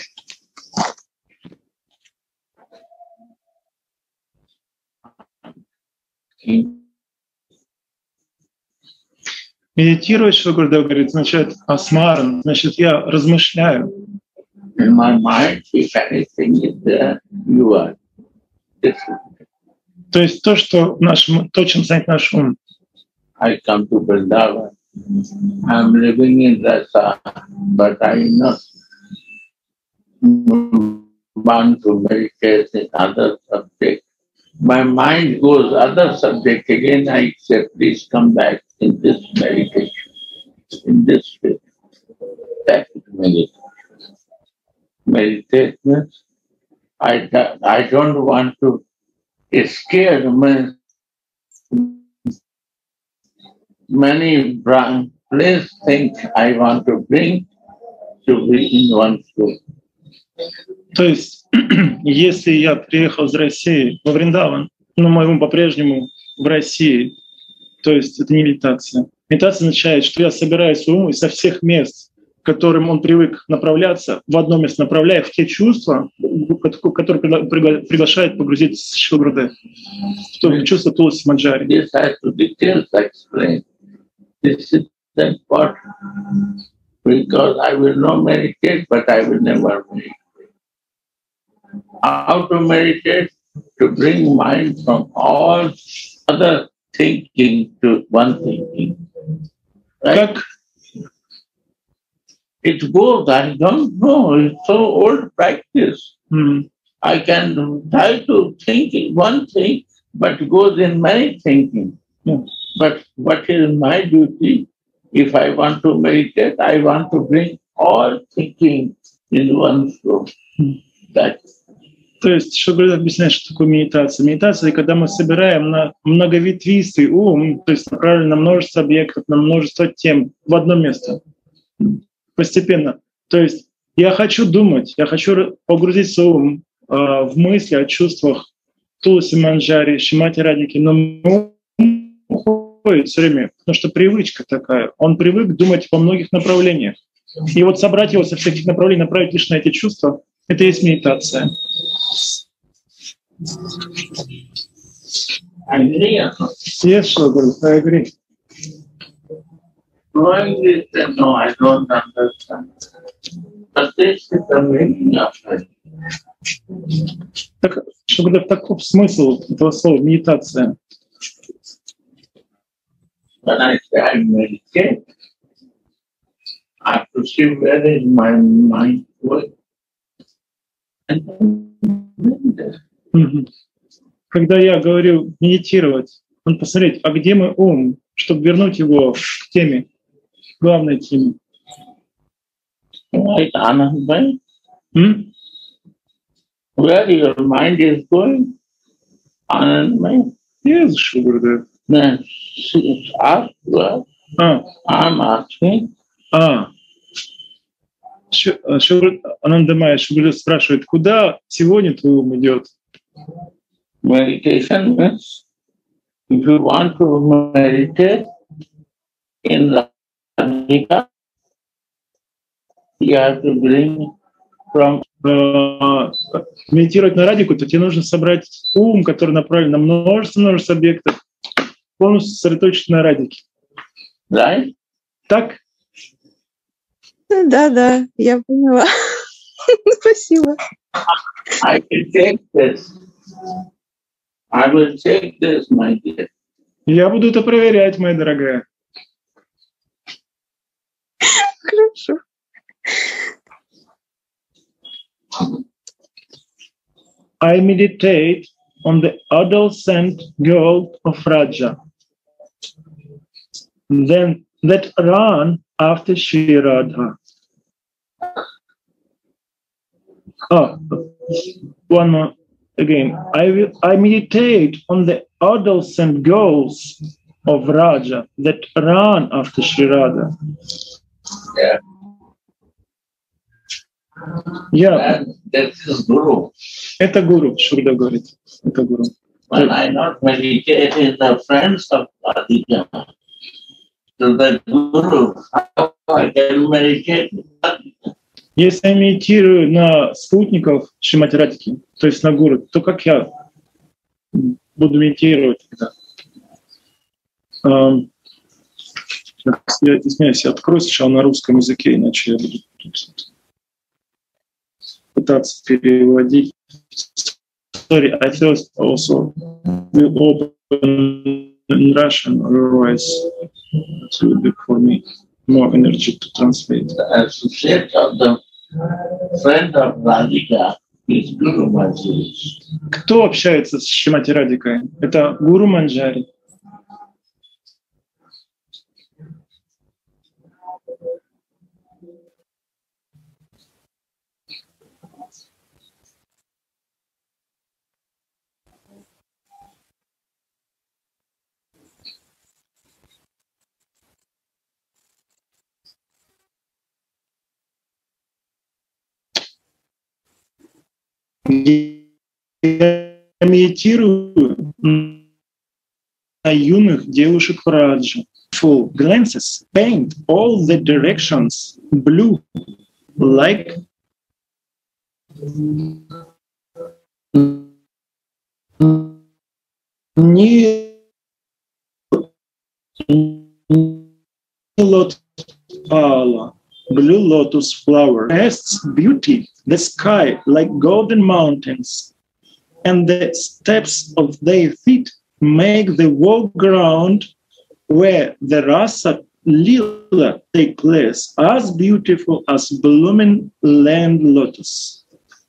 Медитировать, что Гурудев говорит, значит асмаран, значит я размышляю. In my mind, if anything is there, you are. То есть то, что в нашем, то, чем занят наш ум. I come to Vrindavan. I'm living in Rasa, but I not want to meditate in other subject. My mind goes other subject. Again, I say, please come back in this meditation, in this way. That is meditation. Meditation, I, I don't want to scare me. Many places think I want to bring to be in one school. То есть, если я приехал из России во Вриндаван, но мой ум по-прежнему в России, то есть это не медитация. Медитация означает, что я собираю свой ум из со всех мест, к которым он привык направляться, в одно место направляя в те чувства, которые пригла- приглашают погрузить Шрила Гурудев, в то чувство Туласи Манджари. This has to details explain. This is important because I will not meditate, but I will never meditate. How to meditate? To bring mind from all other thinking to one thinking. Right? Как? It goes, I don't know, it's so old practice. Mm. I can try to think in one thing, but it goes in many thinking. Mm. But what is my duty? If I want to meditate, I want to bring all thinking in one flow. Mm. That. То есть, что Гурудев объясняет, что такое медитация. Медитация — когда мы собираем на многоветвистый ум, то есть направлен на множество объектов, на множество тем в одно место. Постепенно. То есть я хочу думать, я хочу погрузить свой ум э, в мысли о чувствах Туласи Манджари, Шримати Радхики, но ум уходит все время, потому что привычка такая. Он привык думать во многих направлениях. И вот собрать его со всех этих направлений, направить лишь на эти чувства — это и есть медитация. I agree. Yes, I agree. Knowing this, no, I don't understand. But this is the meaning of it. Так, чтобы таков смысл этого слова медитация. When I say I meditate, I have to see where is my mind going. Когда я говорю медитировать, он посмотреть, а где мой ум, чтобы вернуть его к теме, главной теме. Right, Anand, Hmm? where your mind is going, Anand, Yes, Shugurdev. then ask where. А, I'm asking. а. Анандамая Шугурдев спрашивает, куда сегодня твой ум идет? Meditation means if you want to meditate in Radhika, you have to bring from... Медитировать на радику, то тебе нужно собрать ум, который направлен на множество, множество объектов, полностью сосредоточить на радике. Right? Так? Да, да, я поняла. Спасибо. I will take this. I will take this, my dear. Я буду это проверять, моя дорогая. Хорошо. I meditate on the adolescent girl of Raja, then that ran after Shri Radha. Oh, one more again. I will, I meditate on the adolescent girls of Raja that ran after Shri Radha. Yeah. Yeah. That is Guru. Это гуру, Шурда говорит. Это гуру. When I not meditate in the friends of Radhika, to the Guru, how I can meditate? Если я медитирую на спутников Шримати Радхики, то есть на гуру, то как я буду медитировать тогда? Um, я, извиняюсь, я открою сначала на русском языке, иначе я буду пытаться переводить. Sorry, I first also will open in Russian, otherwise it will be for me more energy to translate. The associate of the friend of Radhika is Guru Manjari. Кто общается с Шримати Радикой? Это Гуру Манджари. Я медитирую на юных девушек Раджи. Full glances paint all the directions blue, like lotus pala, blue lotus flower, casts beauty, the sky like golden mountains, and the steps of their feet make the whole ground where the Rasa Lila take place as beautiful as blooming land lotus.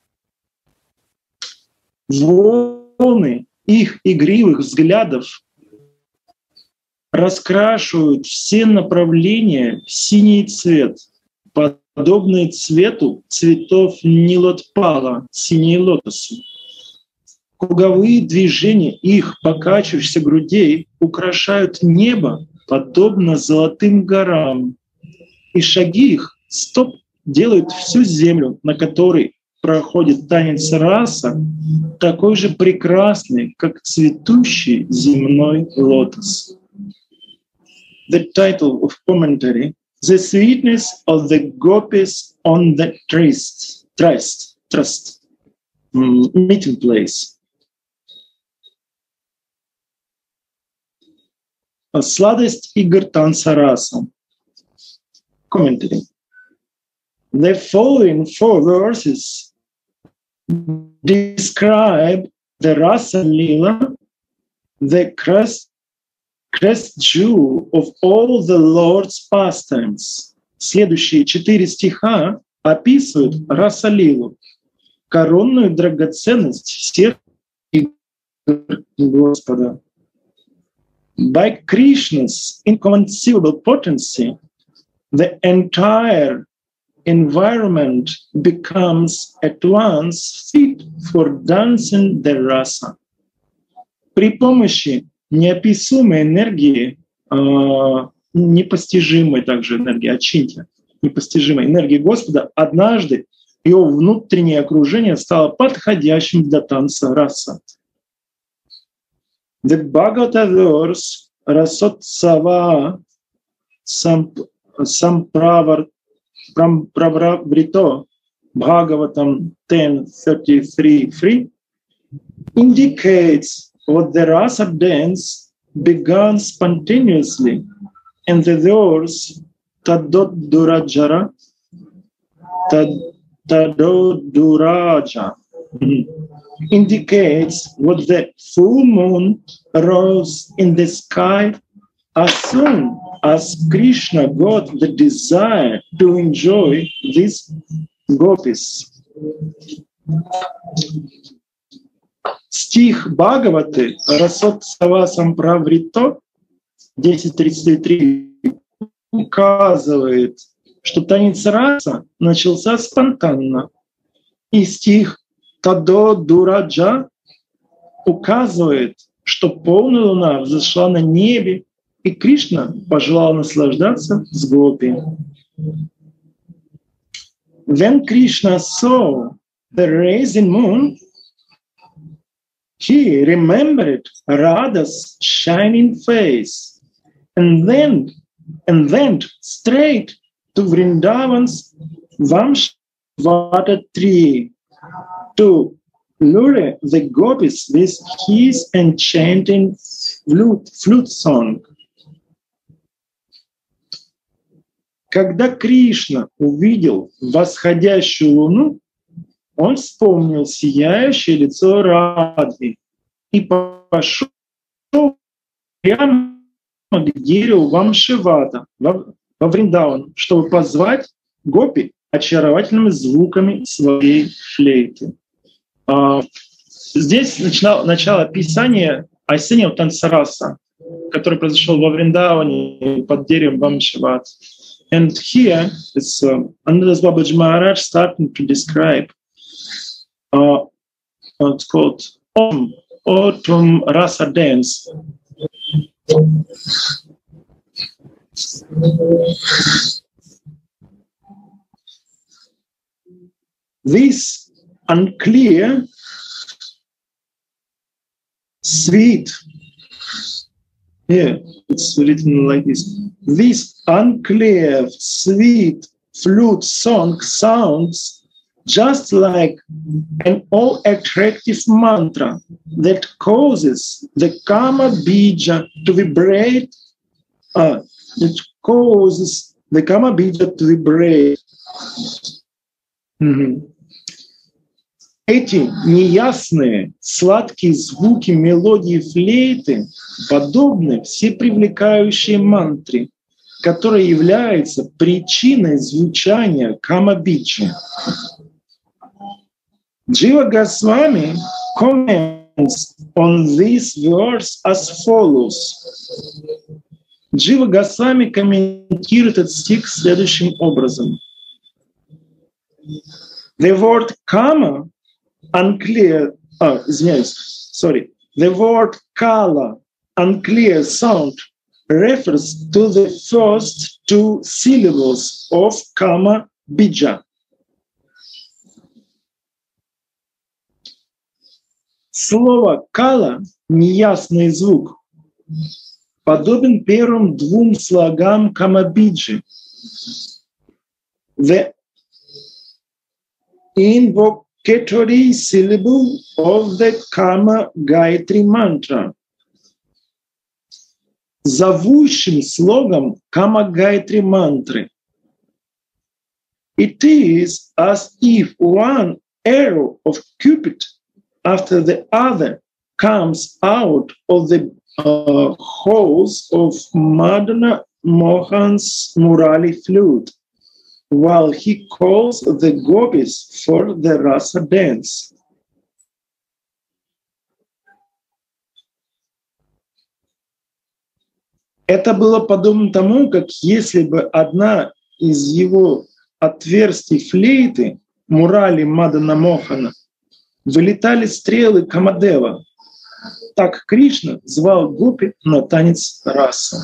Волны их игривых взглядов раскрашивают все направления в синий цвет, подобный цвету цветов нилотпала, синей лотосы. Круговые движения их покачивающихся грудей украшают небо, подобно золотым горам, и шаги их стоп делают всю землю, на которой проходит танец раса, такой же прекрасный, как цветущий земной лотос. The title of commentary: The sweetness of the gopis on the tryst, tryst, trust, mm, meeting place. Сладость игр танца раса. Commentary. The following four verses describe the Rasa Lila, the crest, crest jewel of all the Lord's pastimes. Следующие четыре стиха описывают Раса Лилу, коронную драгоценность всех игр Господа. By Krishna's inconceivable potency, the entire environment becomes at once fit for dancing the rasa. При помощи неописуемой энергии, э, непостижимой также энергии, ачинтья, непостижимой энергии Господа, однажды его внутреннее окружение стало подходящим для танца раса. The Bhagavata verse Rasotsava Sampravrito Bhagavatam ten thirty-three three indicates what the rasa dance began spontaneously in the verse Tadodurajara Tadoduraja indicates what the full moon rose in the sky as soon as Krishna got the desire to enjoy these gopis. Стих Бхагаваты «Расот Савасам Праврито» десять тридцать три указывает, что танец раса начался спонтанно. И стих «Тадо Дураджа» указывает, что полная луна взошла на небе, и Кришна пожелал наслаждаться с гопи. When Krishna saw the rising moon, he remembered Radha's shining face and then and went straight to Vrindavan's Vamshvata tree to lure the gopis with his enchanting flute, flute song. Когда Кришна увидел восходящую луну, он вспомнил сияющее лицо Радхи и пошел прямо к дереву Вамшивата во Вриндаван, чтобы позвать гопи очаровательными звуками своей флейты. Здесь начало, начало описания осеннего танца раса, который произошел во Вриндаване под деревом Вамшиват. And here it's uh, Anandas Babaji Maharaj starting to describe uh, what's called Om, Autumn Rasa Dance. This unclear, sweet, yeah, it's written like this. This unclear, sweet flute song sounds just like an all-attractive mantra that causes the Kama Bija to vibrate. Uh, it causes the Kama Bija to vibrate. Mm-hmm. Эти неясные, сладкие звуки мелодии флейты подобны всепривлекающей мантре, которая является причиной звучания Кама-биджи. Джива Госвами comments on this verse as follows. Джива Госвами комментирует этот стих следующим образом. The word Kama unclear, oh, извиняюсь, sorry. The word kala, unclear sound, refers to the first two syllables of Kama Bija. Слово кала, неясный звук, подобен первым двум слогам Кама-биджи. The invocatory syllable of the Kama Gayatri mantra. Зовущим слогом Kama Gayatri мантры. It is as if one arrow of Cupid after the other comes out of the uh, holes of Madana Mohan's Murali flute, while he calls the gopis for the rasa dance. Это было подобно тому, как если бы одна из его отверстий флейты, Мурали Мадана Мохана, вылетали стрелы Камадева. Так Кришна звал гопи на танец раса.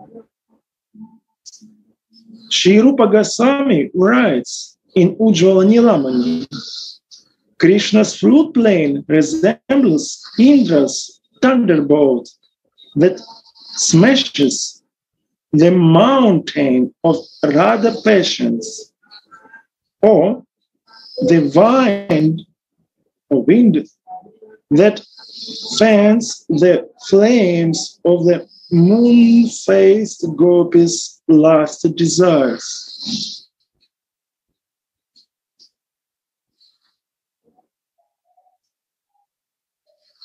Шри Рупа Госвами writes in Ujjvala Nilamani, Krishna's flute playing resembles Indra's thunderbolt that smashes the mountain of Radha passions, or the wind, or wind that fans the flames of the moon-faced gopis' last desires.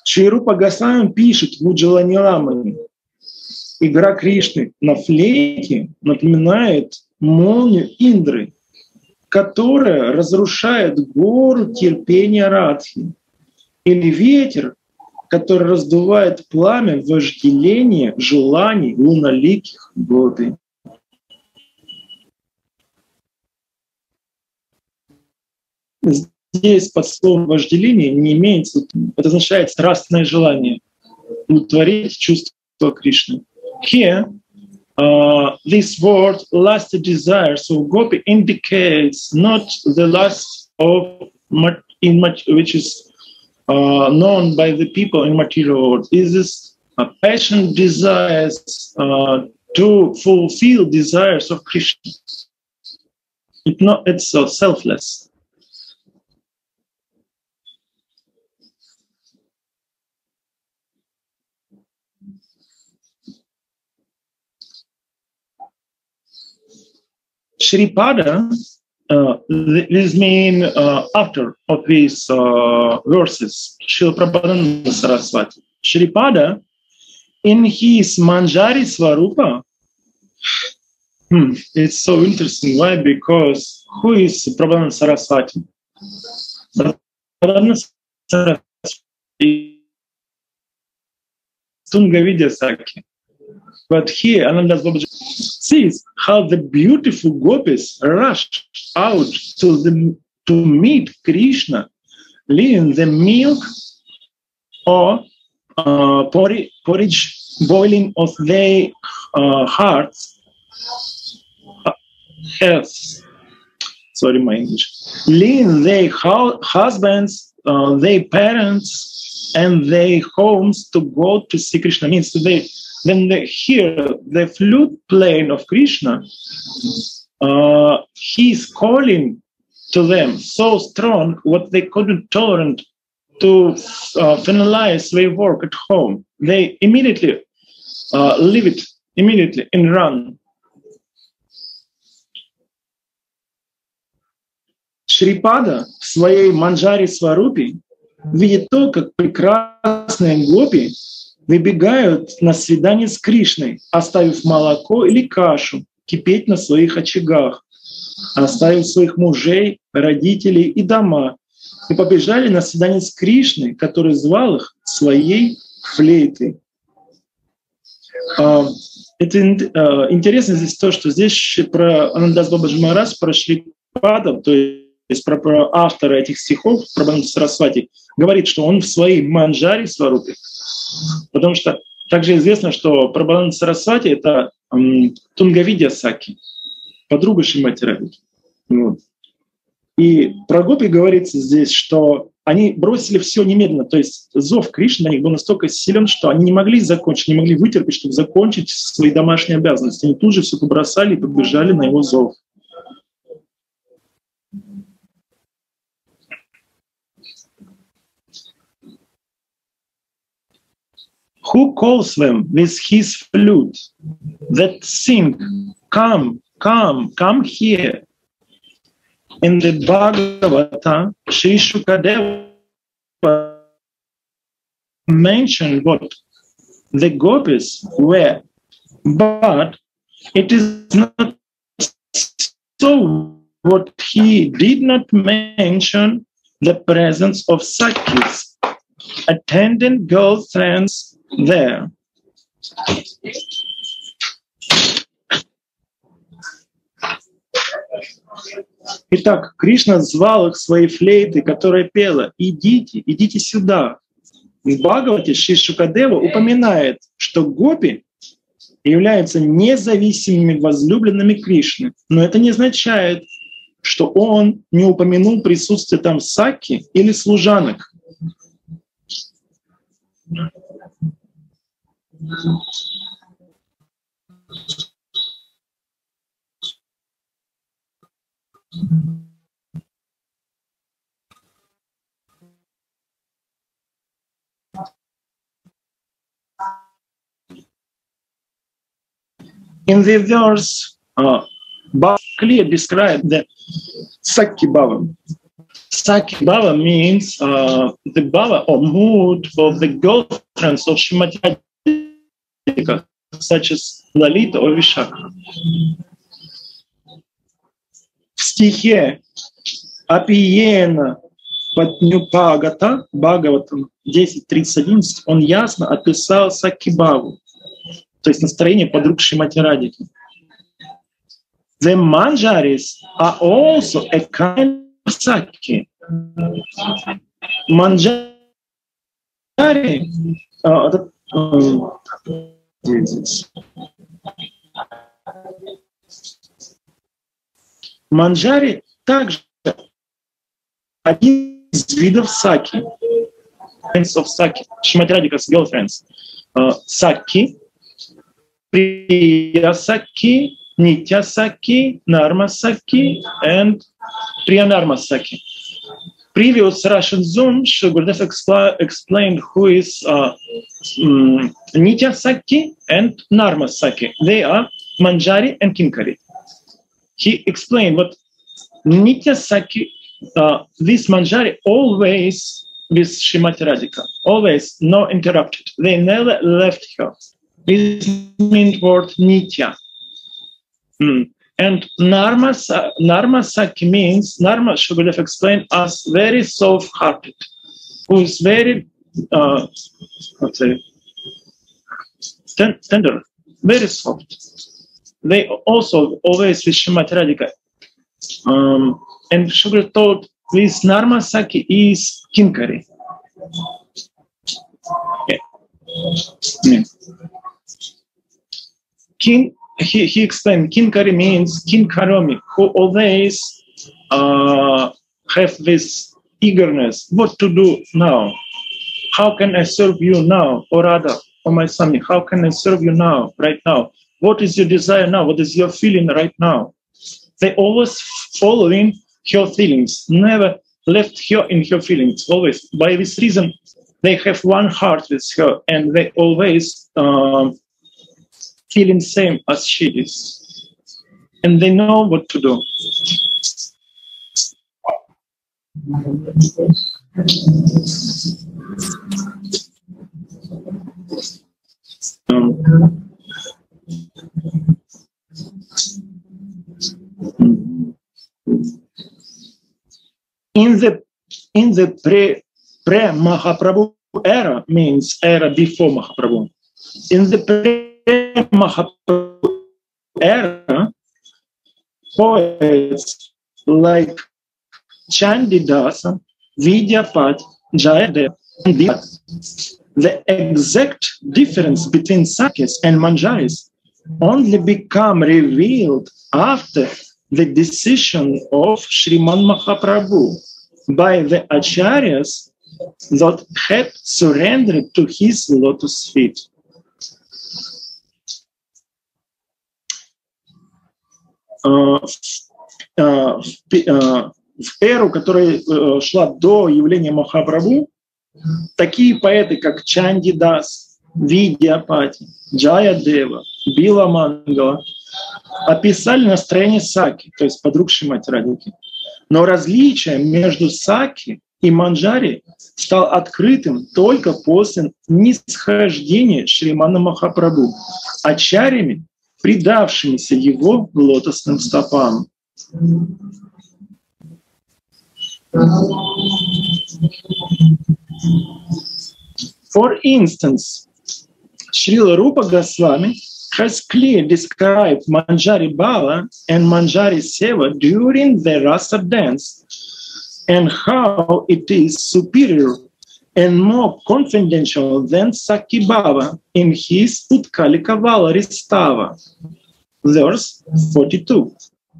Шри Рупа Госвами пишет в Уджаланиламане: игра Кришны на флейте напоминает молнию Индры, которая разрушает гору терпения Радхи, или ветер, который раздувает пламя вожделения желаний луноликих гопи. Здесь под словом вожделение не имеется, это означает страстное желание удовлетворить чувство Кришны. Here, uh, this word lust desire, so gopi indicates not the lust of in which is uh, known by the people in material world. Is this a passion desires uh, to fulfill desires of Krishna? It not, it's so selfless. Shripada, uh, this mean uh, after of these uh, verses, Srila Prabhupada Saraswati. Shripada, in his Manjari Swarupa, hmm, it's so interesting. Why? Because who is Prabhupada Saraswati? Prabhupada Saraswati, Tunga Vidyasaki. But here, Anandas Babaji sees how the beautiful gopis rushed out to the to meet Krishna, leaving the milk or uh, porridge, porridge boiling of their uh, hearts. Uh, yes, sorry, my English. Leaving their hu- husbands, uh, their parents, and their homes to go to see Krishna. Means they. When they hear the flute playing of Krishna, uh, he's calling to them so strong what they couldn't tolerate to uh, finalize their work at home. They immediately uh, leave it immediately and run. Шрипада в своей Манджари Сварупе видит то, как прекрасные гопи выбегают на свидание с Кришной, оставив молоко или кашу кипеть на своих очагах, оставив своих мужей, родителей и дома, и побежали на свидание с Кришной, который звал их своей флейтой. Это интересно здесь то, что здесь про Анандас Бабаджи Махарадж, про Шрипада, то есть про, про автора этих стихов, про Бхакти Сарасвати, говорит, что он в своей Манджари Сварупе. Потому что также известно, что Прабхавананда Сарасвати — это эм, Тунгавидья Саки, подруга Шримати Радхики. Вот. И про гопи говорится здесь, что они бросили все немедленно. То есть зов Кришны на них был настолько силен, что они не могли закончить, не могли вытерпеть, чтобы закончить свои домашние обязанности. Они тут же все побросали и побежали на его зов. Who calls them with his flute that sing, come, come, come here? In the Bhagavata, Sri Shukadeva mentioned what the gopis were, but it is not so. What he did not mention the presence of Sakis, attendant girlfriends there. Итак, Кришна звал их своей флейтой, которая пела: «Идите, идите сюда». В Бхагавате Шри Шукадева упоминает, что гопи являются независимыми возлюбленными Кришны. Но это не означает, что он не упомянул присутствие там саки или служанок. In the verse, uh, Bhava clearly described the Sakhi Bhava. Saki Bhava means uh, the Bhava or mood of the girlfriends of Srimati Radhika, such as Lalita or Vishakha. В стихе Апиена Патнюпагата, Бхагаватам десять тридцать одиннадцать, он ясно описал Саки Бхаву, то есть настроение подруг Шримати Радхики. The manjaris are also a kind of Saki. Manjari, uh, uh, Манджари также один из видов саки. Friends of Saki. Shrimati Radhika's girlfriends. Uh, Saki, Priya Saki, Nitya Saki, Narma Saki, and Priyanarma Saki. Previous Russian Zoom, Shri Gurudev expl- explained who is uh, um, Nitya Saki and Narma Saki. They are Manjari and Kinkari. He explained what Nitya Saki, uh, this Manjari always with Srimati Radhika, always no interrupted. They never left her. This means word Nitya. Mm. And Narma, Narma Saki means, Narma, Shri Gurudev explained, as very soft-hearted, who is very, uh, let's say, ten- tender, very soft. They also always with Srimati Radhika. Um, and Shri Gurudev told, this Narma Saki is Kinkari. Yeah. Yeah. Kin, he, he explained, Kinkari means Kinkaromi, who always uh, have this eagerness. What to do now? How can I serve you now? Or rather, oh my son, how can I serve you now, right now? What is your desire now? What is your feeling right now? They always following her feelings, never left her in her feelings, always. By this reason, they have one heart with her, and they always um, feeling same as she is. And they know what to do. Um, In the in the pre pre Mahaprabhu era means era before Mahaprabhu. In the pre Mahaprabhu era, poets like Chandidasa, Vidyapati, Jayadeva, and the exact difference between Sakis and Manjaris only become revealed after the decision of Sriman Mahaprabhu by the Acharyas that had surrendered to his lotus feet. Uh, uh, uh, в эру, которая uh, шла до явления Махапрабху, такие поэты, как Чандидас, Видьяпати, Джаядева, Била Мангала, описали настроение Саки, то есть подруг Шримати Радхики. Но различие между Саки и Манджари стало открытым только после нисхождения Шримана Махапрабху ачарьями, предавшимися его лотосным стопам. For instance, Srila Rupa Goswami has clearly described Manjari Bhava and Manjari Seva during the Rasa dance and how it is superior and more confidential than Saki Bhava in his Utkalika Valari Stava, verse forty-two.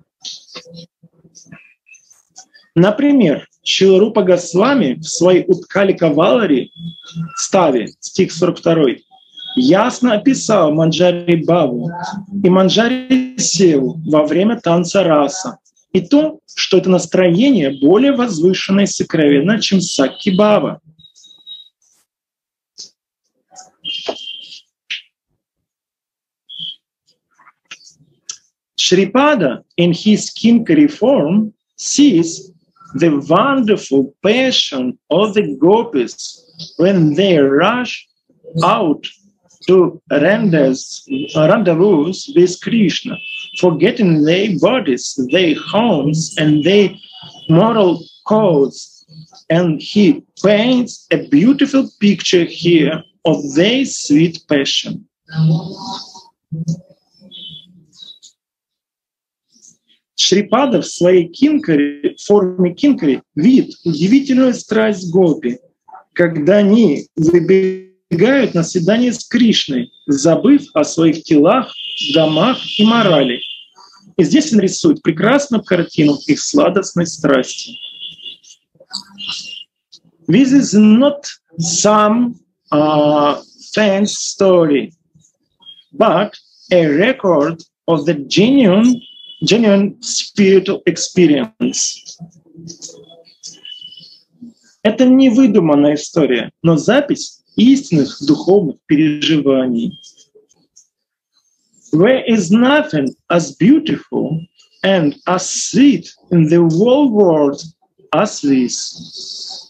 Например, Шрила Рупа Госвами в своей Уткалика Валари ставе, стих сорок второй, ясно описал Манджари Бхаву и Манджари Севу во время танца раса, и то, что это настроение более возвышенное и сокровенное, чем Сакки Бхава. Шрипада in his Kinkari form sees the wonderful passion of the gopis when they rush out to rendezvous with Krishna, forgetting their bodies, their homes, and their moral codes. And he paints a beautiful picture here of their sweet passion. Шрипада в своей кинкаре, форме кинкари видит удивительную страсть гопи, когда они выбегают на свидание с Кришной, забыв о своих телах, домах и морали. И здесь он рисует прекрасную картину их сладостной страсти. This is not some uh, fancy story, but a record of the genuine, genuine spiritual experience. Это не выдуманная история, но запись истинных духовных переживаний. There is nothing as beautiful and as sweet in the whole world as this.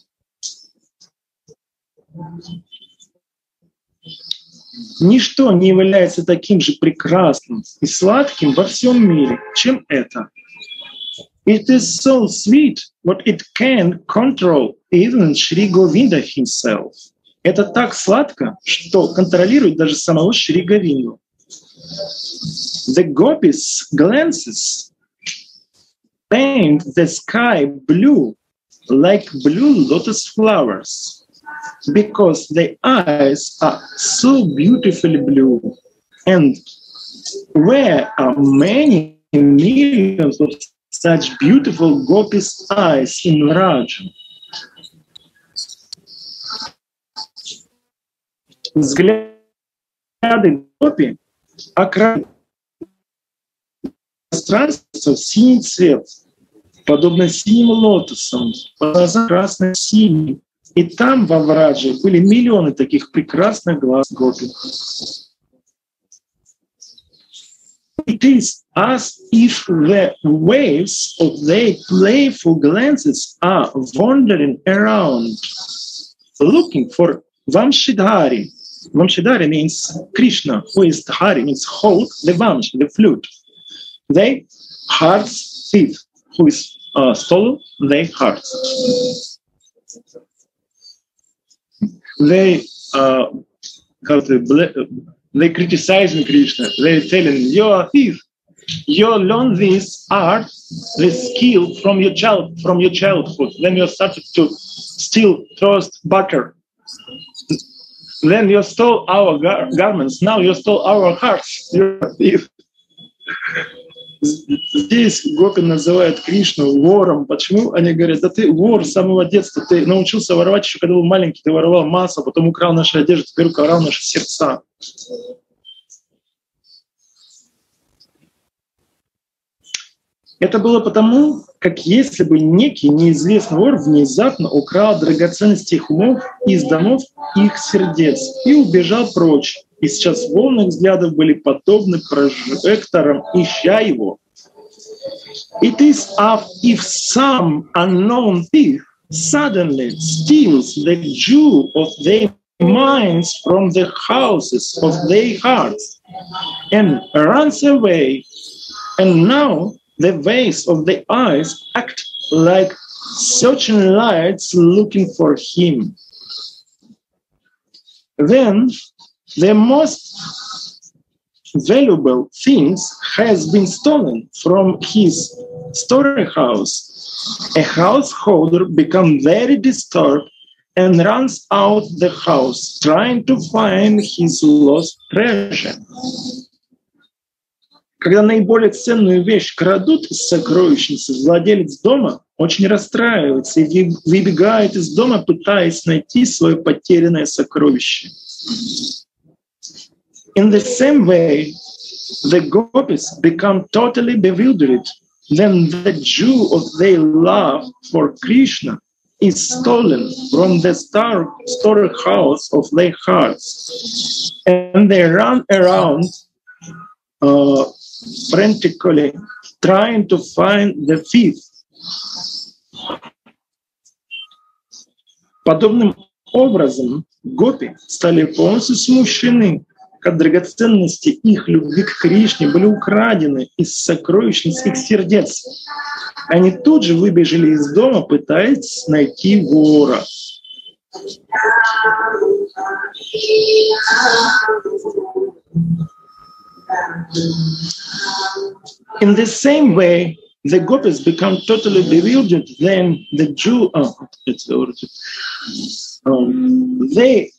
Ничто не является таким же прекрасным и сладким во всем мире, чем это. It is so sweet, but it can't control even Shri Govinda himself. Это так сладко, что контролирует даже самого Шри Говинду. The gopis' glances paint the sky blue, like blue lotus flowers, because their eyes are so beautifully blue. And where are many millions of such beautiful gopis' eyes in Vraja? Взгляды гопи окрашивают пространство в синий цвет, подобно синим лотосам, глаза красно-синие. И там, во Врадже, были миллионы таких прекрасных глаз гопи. It is as if the waves of their playful glances are wandering around, looking for Vamshidhari. Vamshidhari means Krishna, who is Dhari, means hold the Vamsh, the flute. They heart's thief, who is uh, stolen their hearts. They uh, how to, they criticizing Krishna. They're telling him, "You're a thief. You learn this art, this skill from your child, from your childhood. Then you started to steal toast butter. Then you stole our gar- garments. Now you stole our hearts. You're a thief." Здесь гопи называют Кришну вором. Почему? Они говорят: да ты вор с самого детства, ты научился воровать еще когда был маленький, ты воровал масло, потом украл наши одежды, теперь украл наши сердца. Это было потому, как если бы некий неизвестный вор внезапно украл драгоценности их умов из домов их сердец и убежал прочь. И сейчас волны взглядов были подобны прожекторам, ища его. It is as if some unknown thief suddenly steals the jewel of their minds from the houses of their hearts and runs away. And now the ways of the eyes act like searching lights looking for him. Then the most valuable things has been stolen from his storehouse. A householder becomes very disturbed and runs out the house, trying to find his lost treasure. Когда наиболее ценную вещь крадут из сокровищницы, владелец дома очень расстраивается и выбегает из дома, пытаясь найти свое потерянное сокровище. In the same way, the gopis become totally bewildered. Then the jewel of their love for Krishna is stolen from the star, storehouse of their hearts. And they run around uh, frantically, trying to find the thief. Подобным образом гопи стали полностью смущены, как драгоценности их любви к Кришне были украдены из сокровищниц их сердец. Они тут же выбежали из дома, пытаясь найти вора. In the same way, the gopis become totally bewildered. Then the Jew, oh, it's the order. Um, they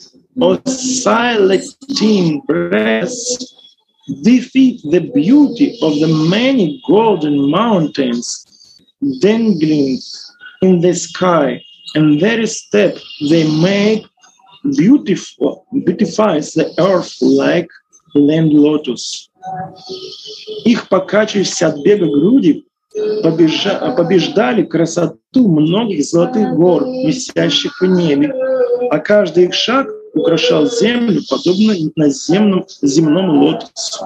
oscillating breasts defeat the beauty of the many golden mountains dangling in the sky, and their step they make beautiful, beautifies the earth like land lotus. Их покачивающиеся от бега груди побежа, побеждали красоту многих золотых гор, висящих в небе, а каждый их шаг украшал землю, подобно наземному земному лотосу.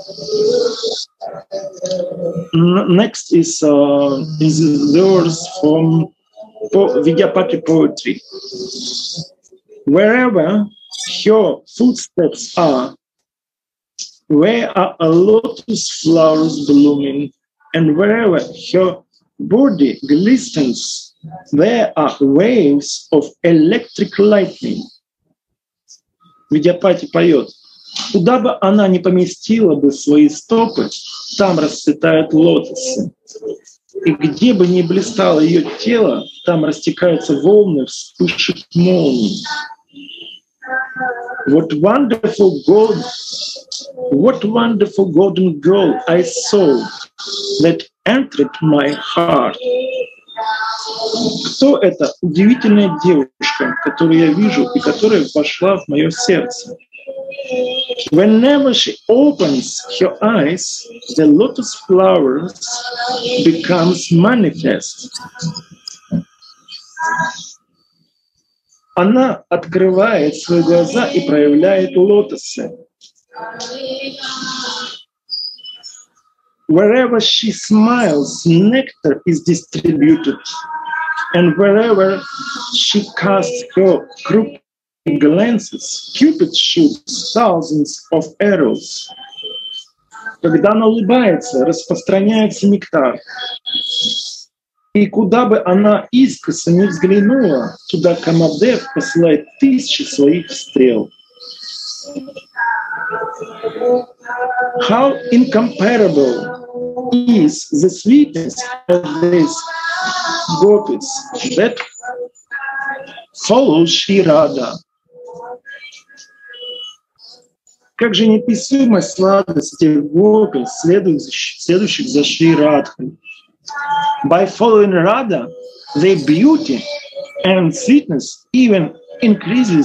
Next is, uh, is verse from Vidyapati poetry. Wherever her footsteps are, where are a lotus flowers blooming, and wherever her body glistens, there are waves of electric lightning. Видяпати поет: куда бы она ни поместила бы свои стопы, там расцветают лотосы. И где бы ни блистало ее тело, там растекаются волны вспышек молний. What wonderful gold, what wonderful golden girl I saw that entered my heart. Кто эта удивительная девушка, которую я вижу и которая вошла в мое сердце? Whenever she opens her eyes, the lotus flowers becomes manifest. Она открывает свои глаза и проявляет лотосы. Wherever she smiles, nectar is distributed. And wherever she casts her crooked glances, Cupid shoots thousands of arrows. Когда она улыбается, распространяется нектар. И куда бы она искоса не взглянула, туда Камадев посылает тысячи своих стрел. How incomparable is the sweetness of these gopis that follow Shri Radha. Как же неописуема сладость этих гопи, следующих за Шри Радхой. By following Radha, their beauty and sweetness even increases.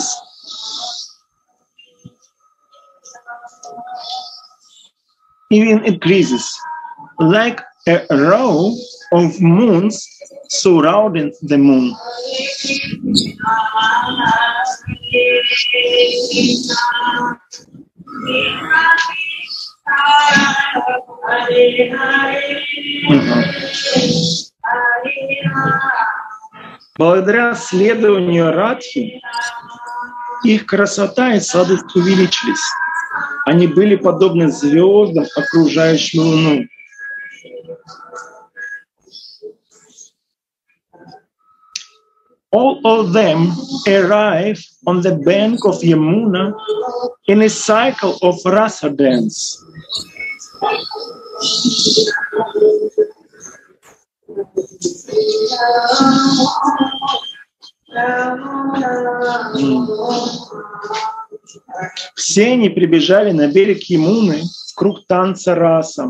Even increases, like a row of moons surrounding the moon. Благодаря следованию Радхи, их красота и сладость увеличились. Они были подобны звездам, окружающим Луну. All of them arrive on the bank of Yamuna in a cycle of rasa dance. Все они прибежали на берег Ямуны в круг танца раса.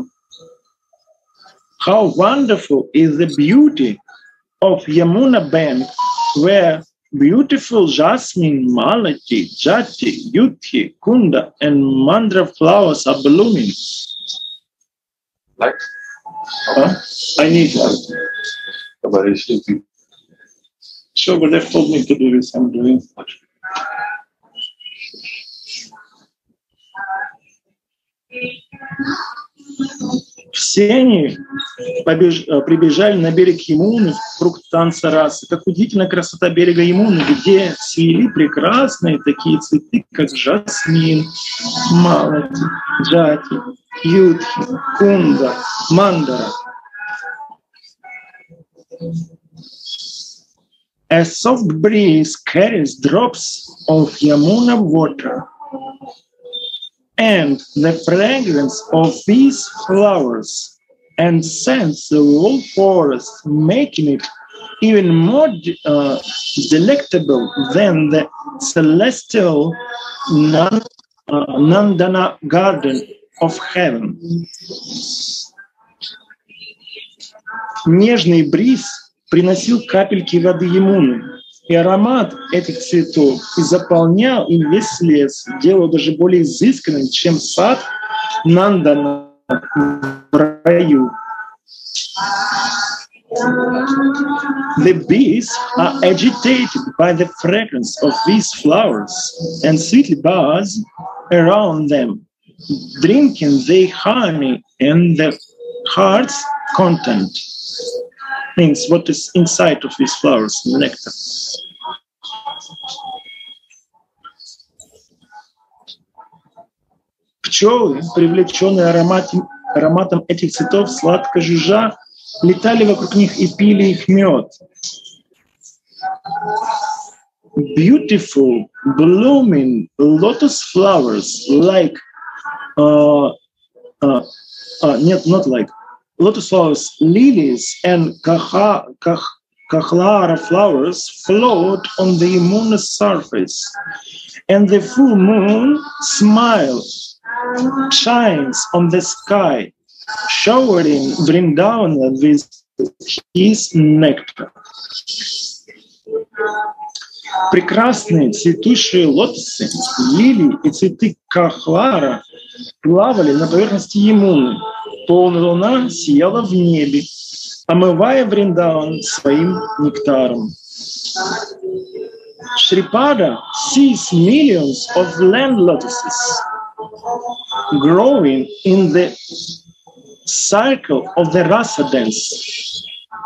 How wonderful is the beauty of Yamuna bank, where beautiful jasmine, malati, jati, yuthi, kunda, and mandra flowers are blooming. Like? Huh? I need that. Sure, but they've told me to do this. I'm doing it. Все они побеж... прибежали на берег Ямуны в круг танца расы. Как удивительная красота берега Ямуны, где цвели прекрасные такие цветы, как жасмин, малати, джати, ютхи, кунда, мандара. A soft breeze carries drops of Yamuna water, and the fragrance of these flowers and scents the whole forest, making it even more uh, delectable than the celestial Nan, uh, Nandana garden of heaven. Нежный бриз приносил капельки воды Ямуны, и аромат этих цветов заполнял им весь лес, делал даже более изысканным, чем сад Нандана в раю. The bees are agitated by the fragrance of these flowers and sweetly buzz around them, drinking their honey and the heart's content. Means what is inside of these flowers, nectar. Пчелы, привлеченные ароматом, ароматом этих цветов, сладко жужжа, летали вокруг них и пили их мед. Beautiful, blooming lotus flowers, like, uh, uh, uh, нет, not like, lotus flowers, lilies, and kaha, kah, kahlara flowers float on the Yamuna's surface, and the full moon smiles, shines on the sky, showering Vrindavan with his nectar. Прекрасные цветущие лотосы, лилии и цветы кахлара плавали на поверхности Ямуны. Полная луна сияла в небе, омывая Вриндаван своим нектаром. Shripada sees millions of land lotuses growing in the cycle of the rasa dance.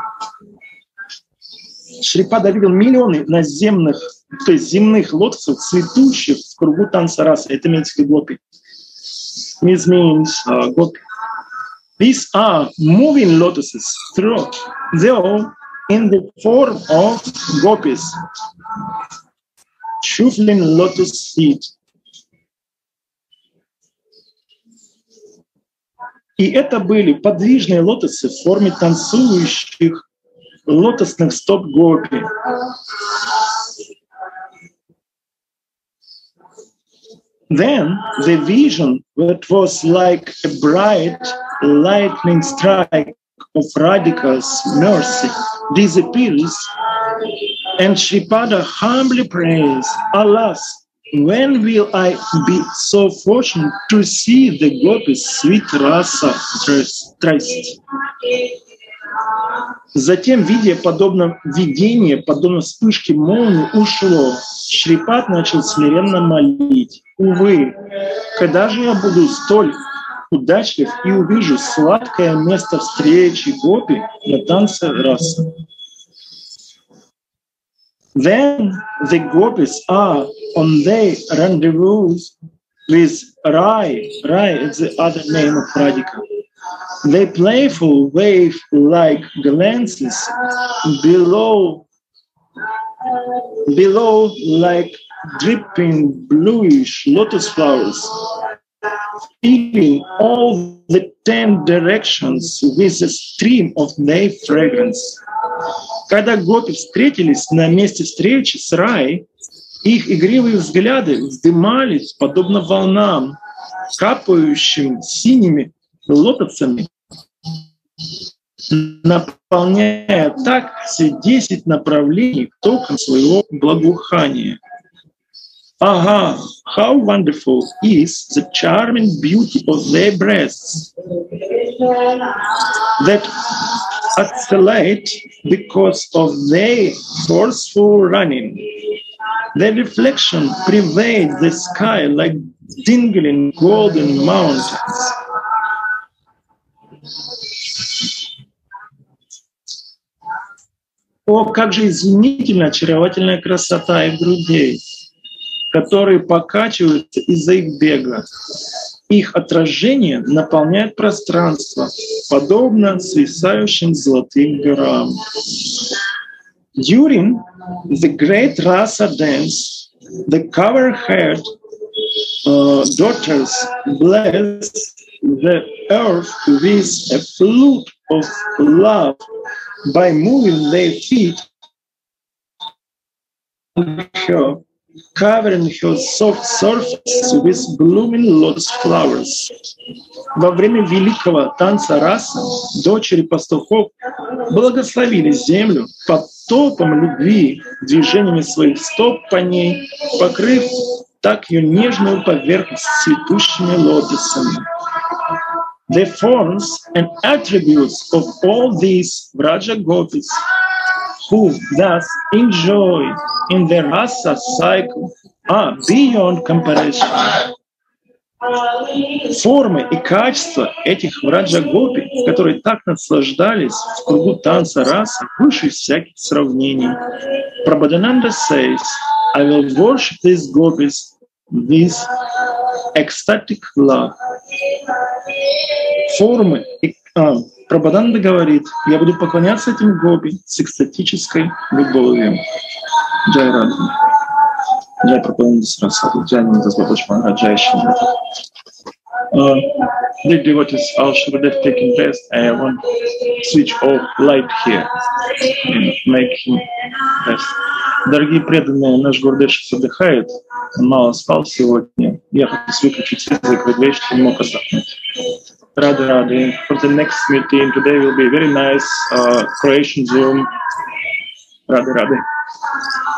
Шрипада видел миллионы наземных, то есть земных лотосов, цветущих в кругу танца расы. Это имеется в виду гопи. This means uh, гопи. These are moving lotuses, through, though in the form of gopis, shuffling lotus feet. И это были подвижные лотосы в форме танцующих лотосных стоп гопи. Then the vision that was like a bright lightning strike of Radhika's mercy disappears, and Shripada humbly prays, alas, when will I be so fortunate to see the gopis' sweet rasa страсть? Затем, видя подобно видение, подобно вспышке молнии, ушло. Шрипад начал смиренно молить. Увы, когда же я буду столь удачлив и увижу сладкое место встречи гопи на танце расы? Then the gopis are on their rendezvous with Rai. Rai is the other name of Radhika. They playful wave like glances below, below like dripping bluish lotus flowers, filling all the ten directions with a stream of their fragrance. Когда гопи встретились на месте встречи с Рай, их игривые взгляды вздымались, подобно волнам, капающим синими лотосами, наполняя так все десять направлений током своего благоухания. Aha, how wonderful is the charming beauty of their breasts that oscillate because of their forceful running. Their reflection pervades the sky like dingling golden mountains. О, как же изумительно очаровательная красота их грудей, которые покачиваются из-за их бега. Их отражение наполняет пространство, подобно свисающим золотым горам. During the great Rasa dance, the cover-haired uh, daughters bless the earth with a flute of love by moving their feet on her, covering her soft surface with blooming lotus flowers. Во время великого танца раса дочери пастухов благословили землю потоком любви, движениями своих стоп по ней, покрыв так ее нежную поверхность цветущими лотосами. The forms and attributes of all these Vraja Gopis, who thus enjoy in their rasa cycle, are beyond comparison. Формы и качества этих Враджа-гопи, которые так наслаждались в кругу танца раса, выше всяких сравнений. Прабхадананда says, I will worship these gopis with ecstatic love. Формы и... А, Прабхадананда говорит, я буду поклоняться этим гопи с экстатической любовью. Джай Радха. Джай Прабхадананда Сарасвати. Джай Нандасва Лакшмана. Джай Шри. Dear devotees, all Shrivadev taking rest. I want to switch off light here and make him rest. Дорогие преданные, наш Гурудев сейчас отдыхает. Он мало спал сегодня. Я хочу выключить свет, закрыть дверь, чтобы не мог отдохнуть. Рады, рады. For the next meeting today will be very nice uh, Croatian Zoom. Рады, рады.